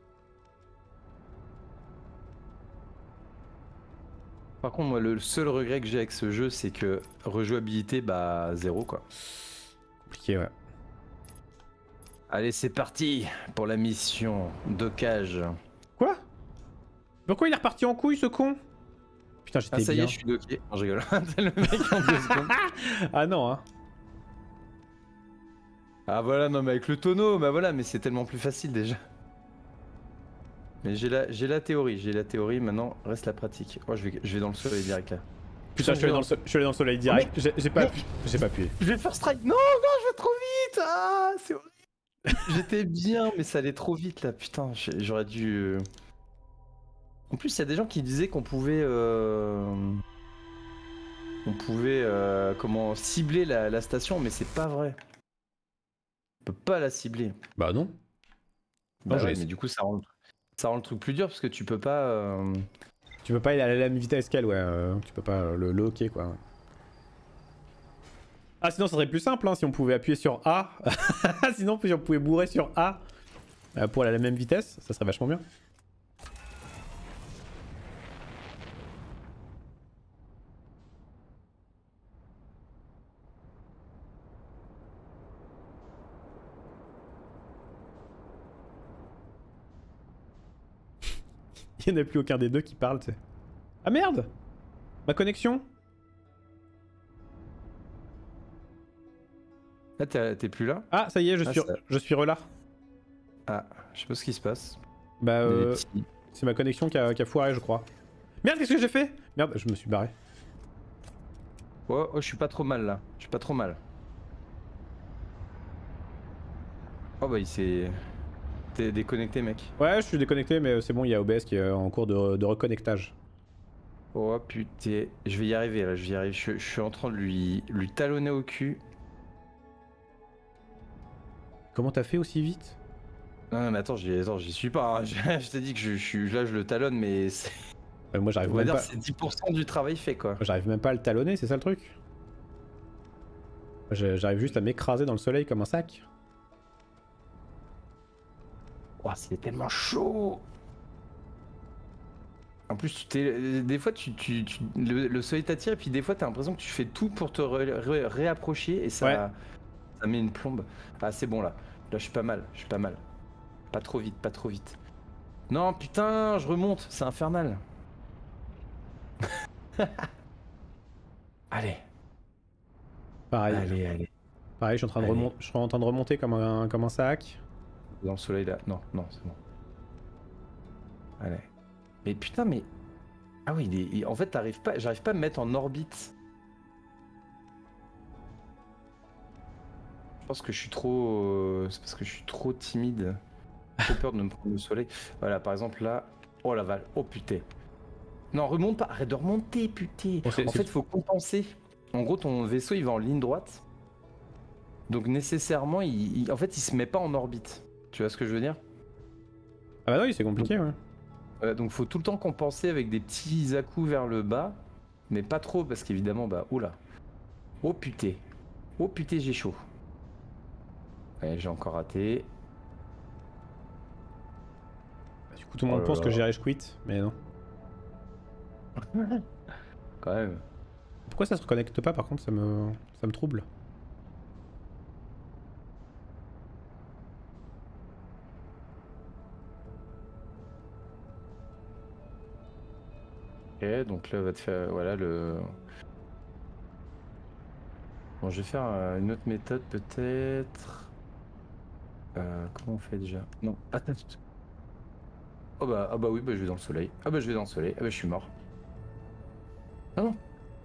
Par contre, moi, le seul regret que j'ai avec ce jeu, c'est que rejouabilité, bah, 0 quoi. Compliqué, ouais. Allez, c'est parti pour la mission d'Ocage. Quoi? Pourquoi il est reparti en couille ce con? Putain, Ah j'étais ça y bien. est, je suis docké. Non, je rigole. T'es le mec en 2 secondes. Ah non, hein. Ah voilà, non mais avec le tonneau, bah voilà, mais c'est tellement plus facile déjà. Mais j'ai la théorie, maintenant reste la pratique. Oh, je vais dans le soleil direct là. Putain, je suis allé dans le soleil direct. J'ai pas appuyé. Je vais faire strike. Non, non, je vais trop vite. Ah, c'est horrible. J'étais bien, mais ça allait trop vite là. Putain, j'aurais dû. En plus, il y a des gens qui disaient qu'on pouvait. Comment cibler la station, mais c'est pas vrai. On peut pas la cibler. Bah non. Bah Non, ouais, mais du coup, ça rend le truc plus dur parce que tu peux pas. Tu peux pas aller à la même vitesse qu'elle, ouais. Tu peux pas le hockey, quoi. Ah, sinon, ça serait plus simple, hein, si on pouvait appuyer sur A. Sinon, si on pouvait bourrer sur A pour aller à la même vitesse, ça serait vachement bien. Il n'y en a plus aucun des deux qui parle, tu sais. Ah merde! Ma connexion? Ah, t'es plus là? Ah, ça y est, je suis relà. Ah, je sais pas ce qui se passe. Bah, Il y a des petits- c'est ma connexion qui a foiré, je crois. Merde, qu'est-ce que j'ai fait? Merde, je me suis barré. Oh, oh, je suis pas trop mal là. Je suis pas trop mal. Oh bah il s'est. T'es déconnecté, mec. Ouais, je suis déconnecté, mais c'est bon, il y a OBS qui est en cours de reconnectage. Oh putain, je vais y arriver là, je vais y arriver. Je suis en train de lui talonner au cul. Comment t'as fait aussi vite? Non, non mais attends, j'y suis pas. Hein. Je t'ai dit que je suis là, je le talonne, mais c'est. Moi, j'arrive On va même dire pas. c'est 10% du travail fait quoi. J'arrive même pas à le talonner, c'est ça le truc? J'arrive juste à m'écraser dans le soleil comme un sac. Oh, c'est tellement chaud. En plus, des fois, le soleil t'attire et puis des fois, t'as l'impression que tu fais tout pour te réapprocher et ça met une plombe. Ah, c'est bon là. Là, je suis pas mal. Pas trop vite, pas trop vite. Non, putain, je remonte. C'est infernal. Allez. Pareil. Allez. Pareil, je suis en train de remonter comme un sac. Dans le soleil là. Non, c'est bon. Allez. Mais putain, mais. Ah oui, en fait, j'arrive pas à me mettre en orbite. Je pense que je suis trop. C'est parce que je suis trop timide. J'ai trop peur de me prendre le soleil. Voilà, par exemple là. Oh la vache. Oh putain. Non, remonte pas. Arrête de remonter, putain. Oh, En fait, faut compenser. En gros, ton vaisseau, il va en ligne droite. Donc nécessairement, en fait, il se met pas en orbite. Tu vois ce que je veux dire? Ah bah oui, c'est compliqué, ouais. Donc faut tout le temps compenser avec des petits à-coups vers le bas. Mais pas trop, parce qu'évidemment, bah, oula. Oh putain. Oh putain, j'ai chaud. Ouais, j'ai encore raté. Bah, du coup, tout le monde pense que j'ai rage quit, mais non. Quand même. Pourquoi ça se reconnecte pas par contre? Ça me trouble. Ok, donc là, on va te faire. Voilà le. Bon, je vais faire une autre méthode peut-être. Comment on fait déjà? Non, attends. Oh bah, ah bah oui, bah je vais dans le soleil. Ah bah je vais dans le soleil. Ah bah je suis mort. Ah non.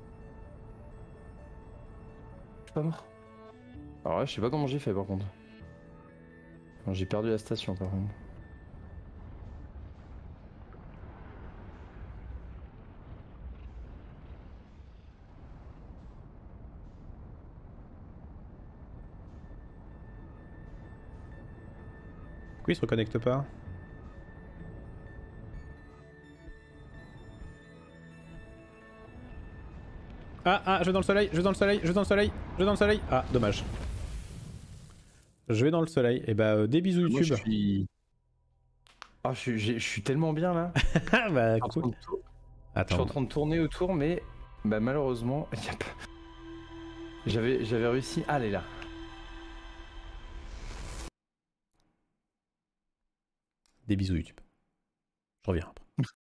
Je suis pas mort. Alors là, je sais pas comment j'ai fait par contre. Non, j'ai perdu la station par contre. Pourquoi il se reconnecte pas? Ah, je vais dans le soleil, je vais dans le soleil, je vais dans le soleil, je vais dans le soleil. Ah, dommage. Je vais dans le soleil. Et bah, des bisous Moi, YouTube. je suis. Ah, je suis tellement bien là. Ah bah, Je suis en cool. train de je suis Attends. en train de tourner autour, mais bah, malheureusement, y a pas... j'avais réussi. Ah, elle est là. Des bisous YouTube. Je reviens après.